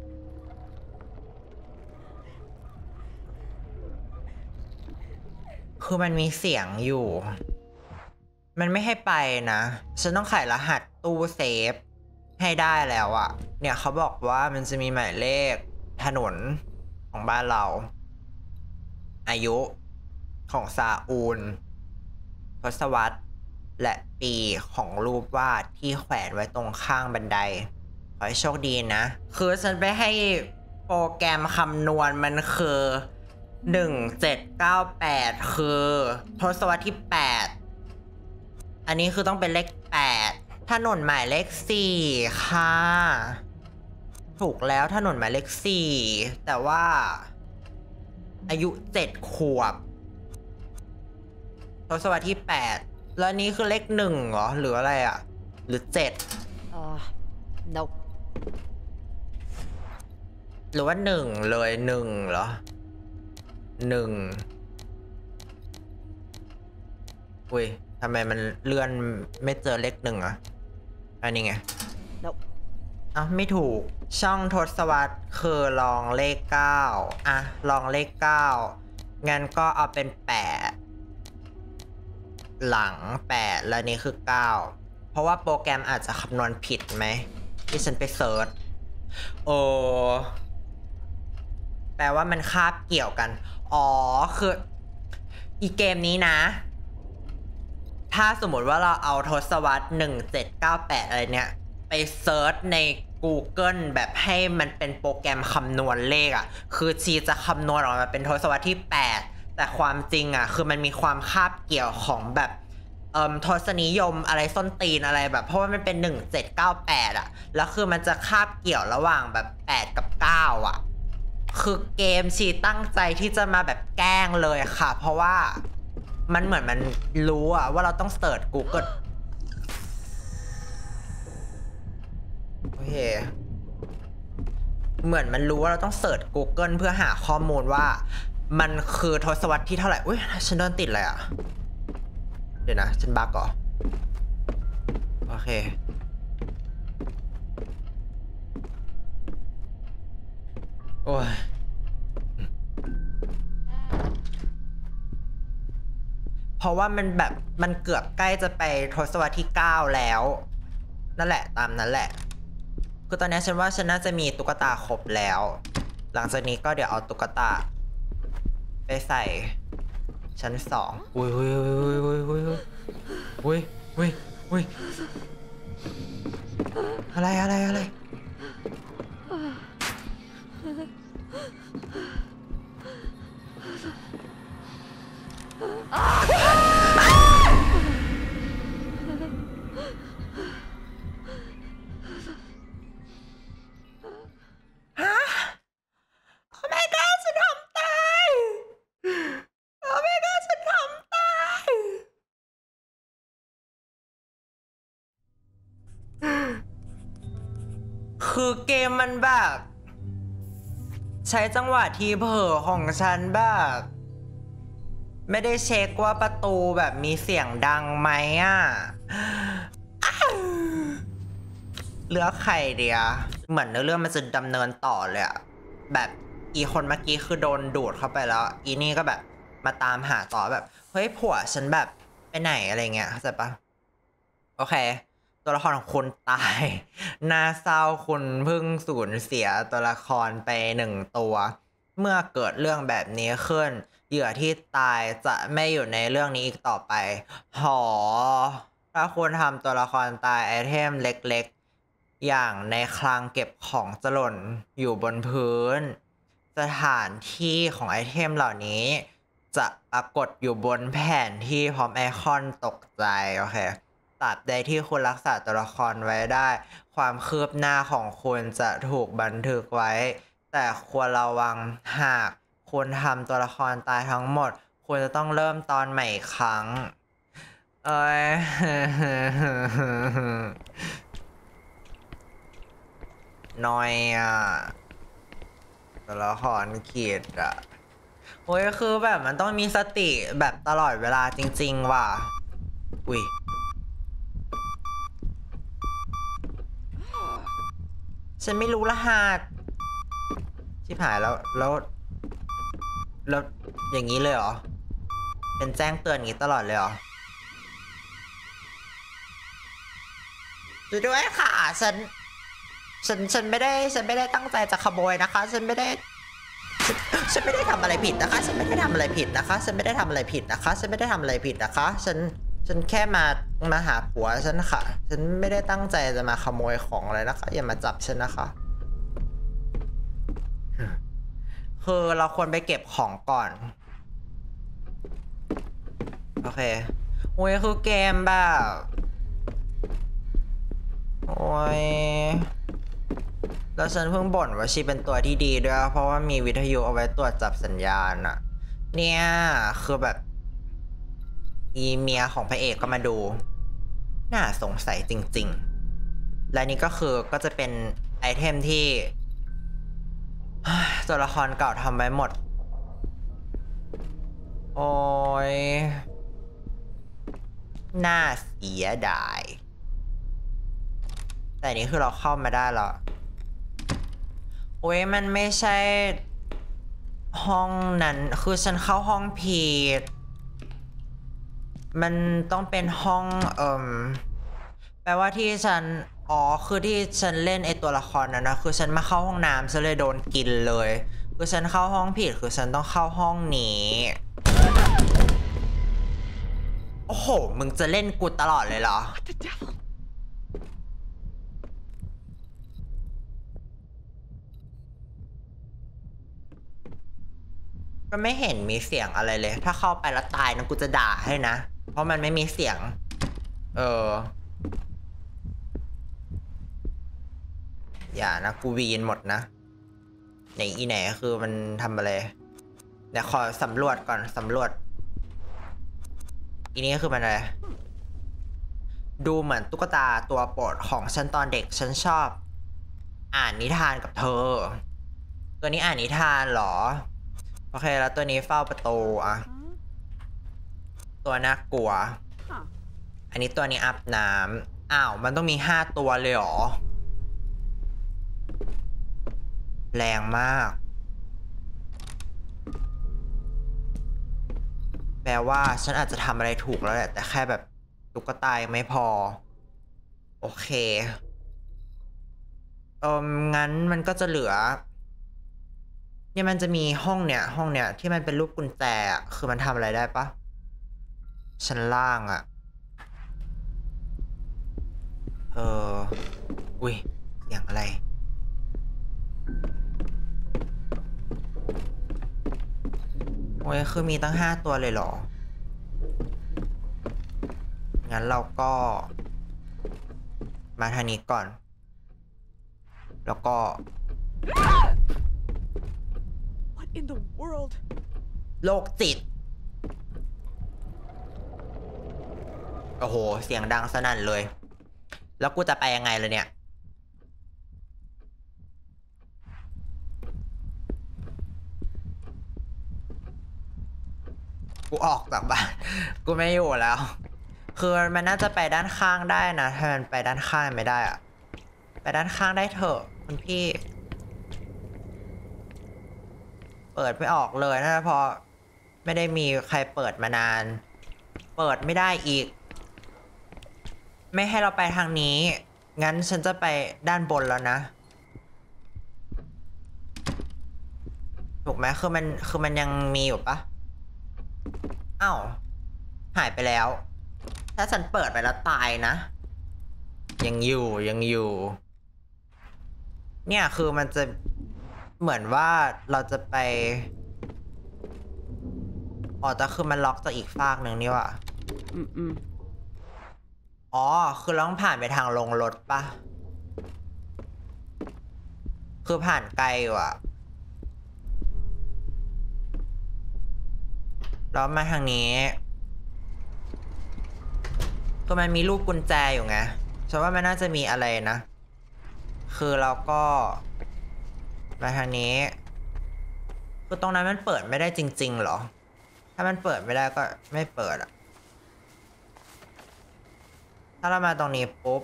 คือมันมีเสียงอยู่ มันไม่ให้ไปนะ ฉันต้องไขรหัสตู้เซฟให้ได้แล้วอะเนี่ยเขาบอกว่ามันจะมีหมายเลขถนนของบ้านเรา อายุของซาอูลทศวรรษและปีของรูปวาดที่แขวนไว้ตรงข้างบันได ขอให้โชคดีนะ คือฉันไปให้โปรแกรมคำนวณมันคือหนึ่งเจ็ดเก้าแปดคือทศวรรษที่แปดอันนี้คือต้องเป็นเลขแปดถนนหมายเลขสี่ค่ะถูกแล้วถนนหมายเลขสี่แต่ว่าอายุเจ็ดขวบทศวรรษที่แปดแล้วนี้คือเลขหนึ่งเหรอหรืออะไรอ่ะหรือเจ็ด Uh, nope. หรือว่าหนึ่งเลยหนึ่งเหรอหนึ่งอุ้ยทำไมมันเลื่อนไม่เจอเลขหนึ่งอ่ะอันนี้ไง Nope. อ้าวไม่ถูกช่องทศวรรษคือลองเลขเก้าอ่ะลองเลขเก้างั้นก็เอาเป็นแปดหลังแปดแล้วนี่คือเก้าเพราะว่าโปรแกรมอาจจะคำนวณผิดไหมที่ฉันไปเซิร์ชโอ้แปลว่ามันคาบเกี่ยวกันอ๋อคืออีเกมนี้นะ ถ้าสมมติว่าเราเอาทศวรรษหนึ่งเจ็ดเก้าแปดอะไรเนี้ยไปเซิร์ชใน Google แบบให้มันเป็นโปรแกรมคำนวณเลขอ่ะคือชีจะคำนวณออกมาเป็นทศวรรษที่แปดแต่ความจริงอ่ะคือมันมีความคาบเกี่ยวของแบบเอ่อทศนิยมอะไรส้นตีนอะไรแบบเพราะว่ามันเป็นหนึ่งเจ็ดเก้าแปดอ่ะแล้วคือมันจะคาบเกี่ยวระหว่างแบบแปดกับเก้าอ่ะคือเกมชีตั้งใจที่จะมาแบบแกล้งเลยค่ะเพราะว่ามันเหมือนมันรู้อะว่าเราต้องเสิร์ช Google โอเคเหมือนมันรู้ว่าเราต้องเสิร์ช Google เพื่อหาข้อมูลว่ามันคือทศวรรษที่เท่าไหร่อุ้ยฉันโดนติดเลยอะเดี๋ยวนะฉันบั๊กเหรอโอเคโอ้ยเพราะว่ามันแบบมันเกือบใกล้จะไปทศวรรษที่เก้าแล้วนั่นแหละตามนั้นแหละคือตอนนี้ฉันว่าฉันน่าจะมีตุ๊กตาครบแล้วหลังจากนี้ก็เดี๋ยวเอาตุ๊กตาไปใส่ชั้นสองอุ้ยอุ้ยอุ้ยอุ้ยอุ้ยอุ้ยอุ้ยอุ้ยอะไรอะไรอะไรฮะโอ้ my god ฉันทำตายโอ้ my god ฉันทำตายคือเกมมันแบบใช้จังหวะทีเผลอของฉันแบบไม่ได้เช็คว่าประตูแบบมีเสียงดังไหมอ่ะเลือกใครเดียเหมือนเรื่องมันจะดำเนินต่อเลยอะแบบอีคนเมื่อกี้คือโดนดูดเข้าไปแล้วอีนี่ก็แบบมาตามหาต่อแบบเฮ้ยผัวฉันแบบไปไหนอะไรเงี้ยเข้าใจปะโอเคตัวละครของคุณตายน่าเศร้าคุณเพิ่งสูญเสียตัวละครไปหนึ่งตัวเมื่อเกิดเรื่องแบบนี้ขึ้นเหยื่อที่ตายจะไม่อยู่ในเรื่องนี้อีกต่อไปหอถ้าคุณทำตัวละครตายไอเทมเล็กๆอย่างในคลังเก็บของจะหล่นอยู่บนพื้นสถานที่ของไอเทมเหล่านี้จะปรากฏอยู่บนแผนที่พร้อมไอคอนตกใจโอเคตราบใดที่คุณรักษาตัวละครไว้ได้ความคืบหน้าของคุณจะถูกบันทึกไว้แต่ควรระวังหากคุณทำตัวละครตายทั้งหมดคุณจะต้องเริ่มตอนใหม่อีกครั้งเอ้ย น้อยอ่ะตัวละครขีดอ่ะโอ้ยคือแบบมันต้องมีสติแบบตลอดเวลาจริงๆว่ะอุ้ยฉันไม่รู้รหัสชิบหายแล้วแล้วแล้วอย่างนี้เลยเหรอเป็นแจ้งเตือนอย่างนี้ตลอดเลยเหรอช่วยด้วยค่ะฉันฉันฉันไม่ได้ฉันไม่ได้ตั้งใจจะขโมยนะคะฉันไม่ได้ฉันฉันไม่ได้ทำอะไรผิดนะคะฉันไม่ได้ทำอะไรผิดนะคะฉันไม่ได้ทำอะไรผิดนะคะฉันไม่ได้ทำอะไรผิดนะคะฉันฉันแค่มามาหาผัวฉันค่ะฉันไม่ได้ตั้งใจจะมาขโมยของอะไรนะคะอย่ามาจับฉันนะคะคือเราควรไปเก็บของก่อนโอเคโอ้ยคือเกมแบบโอ้ยแล้วฉันเพิ่งบ่นว่าชีเป็นตัวที่ดีด้วยเพราะว่ามีวิทยุเอาไว้ตรวจจับสัญญาณอะเนี่ยคือแบบอีเมียของพระเอกก็มาดูน่าสงสัยจริงๆและนี่ก็คือก็จะเป็นไอเทมที่ตัวละครเก่าทำไว้หมดโอ้ยน่าเสียดายแต่นี่คือเราเข้ามาได้แล้วโอ้ยมันไม่ใช่ห้องนั้นคือฉันเข้าห้องผิดมันต้องเป็นห้องเอ่มแปลว่าที่ฉันอ๋อคือที่ฉันเล่นไอตัวละครนั้นนะคือฉันมาเข้าห้องน้ำฉันเลยโดนกินเลยคือฉันเข้าห้องผิดคือฉันต้องเข้าห้องนี้โอ้โหมึงจะเล่นกูตลอดเลยเหรอ What the devil? ก็ไม่เห็นมีเสียงอะไรเลยถ้าเข้าไปแล้วตายนะกูจะด่าให้นะเพราะมันไม่มีเสียงเอออย่านะกูวีนหมดนะไหนอีไหนคือมันทำอะไรเดี๋ยวขอสำรวจก่อนสำรวจอีนี้คือมันอะไรดูเหมือนตุ๊กตาตัวโปรดของฉันตอนเด็กฉันชอบอ่านนิทานกับเธอตัวนี้อ่านนิทานเหรอโอเคแล้วตัวนี้เฝ้าประตูอะ Huh? ตัวน่ากลัว Huh. อันนี้ตัวนี้อาบน้ำอ้าวมันต้องมีห้าตัวเลยเหรอแรงมากแปลว่าฉันอาจจะทำอะไรถูกแล้วแหละแต่แค่แบบตุ๊กตายังไม่พอโอเคเอองั้นมันก็จะเหลือเนี่ยมันจะมีห้องเนี่ยห้องเนี่ยที่มันเป็นรูปกุญแจอะคือมันทำอะไรได้ปะชั้นล่างอะเอออุ้ยเสียงอะไรโอ้ยคือมีตั้งห้าตัวเลยเหรองั้นเราก็มาทางนี้ก่อนแล้วก็ What in the world? โรคจิตโอ้โหเสียงดังสนั่นเลยแล้วกูจะไปยังไงเลยเนี่ยกูออกจากบ้านกูไม่อยู่แล้วคือมันน่าจะไปด้านข้างได้นะถ้ามันไปด้านข้างไม่ได้อะไปด้านข้างได้เถอะคุณพี่เปิดไม่ออกเลยนะเพราะไม่ได้มีใครเปิดมานานเปิดไม่ได้อีกไม่ให้เราไปทางนี้งั้นฉันจะไปด้านบนแล้วนะถูกไหมคือมันคือมันยังมีอยู่ปะอ้าวหายไปแล้วถ้าฉันเปิดไปแล้วตายนะยังอยู่ยังอยู่เนี่ยคือมันจะเหมือนว่าเราจะไปอ๋อแต่คือมันล็อกจากอีกฟากหนึ่งนี่ว่ะ Mm-mm. อ๋อคือเราต้องผ่านไปทางลงรถปะคือผ่านไกลอยู่อะแล้วมาทางนี้คือมันมีลูกกุญแจอยู่ไงฉันว่ามันน่าจะมีอะไรนะ คือเราก็มาทางนี้คือตรงนั้นมันเปิดไม่ได้จริงๆเหรอถ้ามันเปิดไม่ได้ก็ไม่เปิดอะถ้าเรามาตรงนี้ปุ๊บ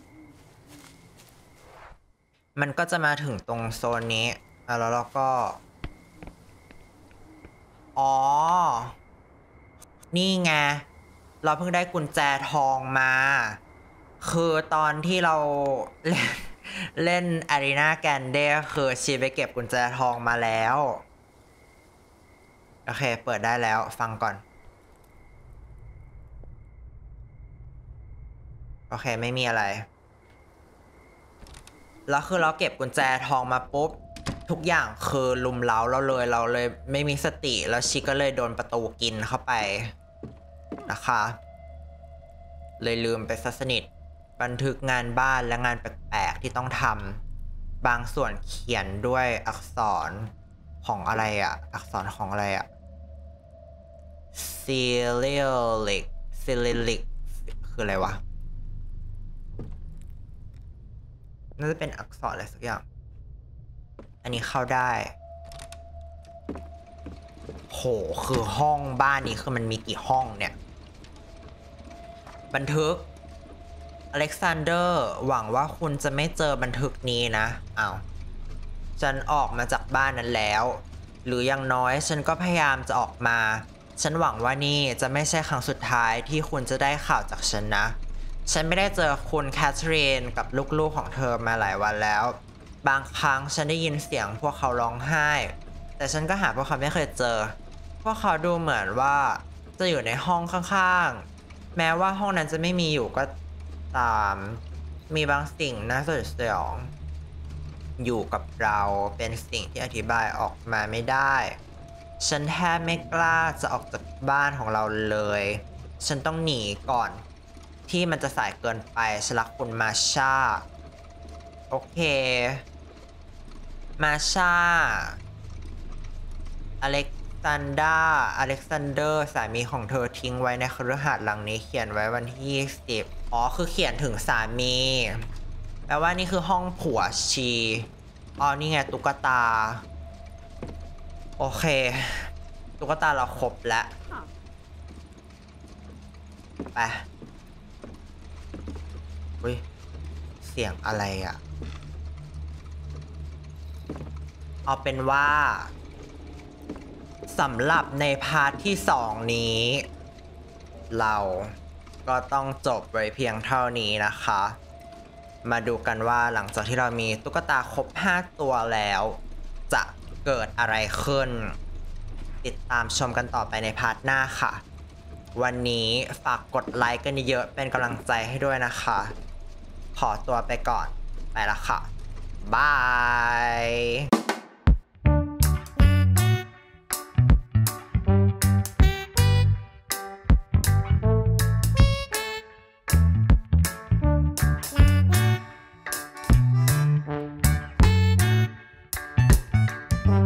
มันก็จะมาถึงตรงโซนนี้อ่ะแล้วเราก็อ๋อนี่ไงเราเพิ่งได้กุญแจทองมาคือตอนที่เราเล่นเล่น Arena Grande คือชีไปเก็บกุญแจทองมาแล้วโอเคเปิดได้แล้วฟังก่อนโอเคไม่มีอะไรแล้วคือเราเก็บกุญแจทองมาปุ๊บทุกอย่างคือลุมเล้าเราเลยเราเลยไม่มีสติแล้วชิก็เลยโดนประตูกินเข้าไปนะคะเลยลืมไปซะสนิทบันทึกงานบ้านและงานแปลกๆที่ต้องทบางส่วนเขียนด้วยอักษรของอะไรอะอักษรของอะไรอะ cyrillic cyrillic คืออะไรวะน่าจะเป็นอักษรอะไรสักอย่างอันนี้เข้าได้โหคือห้องบ้านนี้คือมันมีกี่ห้องเนี่ยบันทึกอเล็กซานเดอร์หวังว่าคุณจะไม่เจอบันทึกนี้นะอ้าวฉันออกมาจากบ้านนั้นแล้วหรืออย่างน้อยฉันก็พยายามจะออกมาฉันหวังว่านี่จะไม่ใช่ครั้งสุดท้ายที่คุณจะได้ข่าวจากฉันนะฉันไม่ได้เจอคุณแคทเธอรีนกับลูกๆของเธอมาหลายวันแล้วบางครั้งฉันได้ยินเสียงพวกเขาร้องไห้แต่ฉันก็หาพวกเขาไม่เคยเจอพวกเขาดูเหมือนว่าจะอยู่ในห้องข้างๆแม้ว่าห้องนั้นจะไม่มีอยู่ก็ตามมีบางสิ่งน่าสยดสยองอยู่กับเราเป็นสิ่งที่อธิบายออกมาไม่ได้ฉันแทบไม่กล้าจะออกจากบ้านของเราเลยฉันต้องหนีก่อนที่มันจะสายเกินไปฉันรักคุณมาชาโอเคมาชาอเล็กซานดราอเล็กซานเดอร์สามีของเธอทิ้งไว้ในคฤหาสน์หลังนี้เขียนไว้วันที่ยี่สิบอ๋อคือเขียนถึงสามีแปลว่านี่คือห้องผัวชีอ๋อนี่ไงตุ๊กตาโอเคตุ๊กตาเราครบแล้วไปอุ้ยเสียงอะไรอะเอาเป็นว่าสำหรับในพาร์ทที่สองนี้เราก็ต้องจบไว้เพียงเท่านี้นะคะมาดูกันว่าหลังจากที่เรามีตุ๊กตาครบห้าตัวแล้วจะเกิดอะไรขึ้นติดตามชมกันต่อไปในพาร์ทหน้าค่ะวันนี้ฝากกดไลค์กันเยอะเป็นกำลังใจให้ด้วยนะคะขอตัวไปก่อนไปละค่ะบาย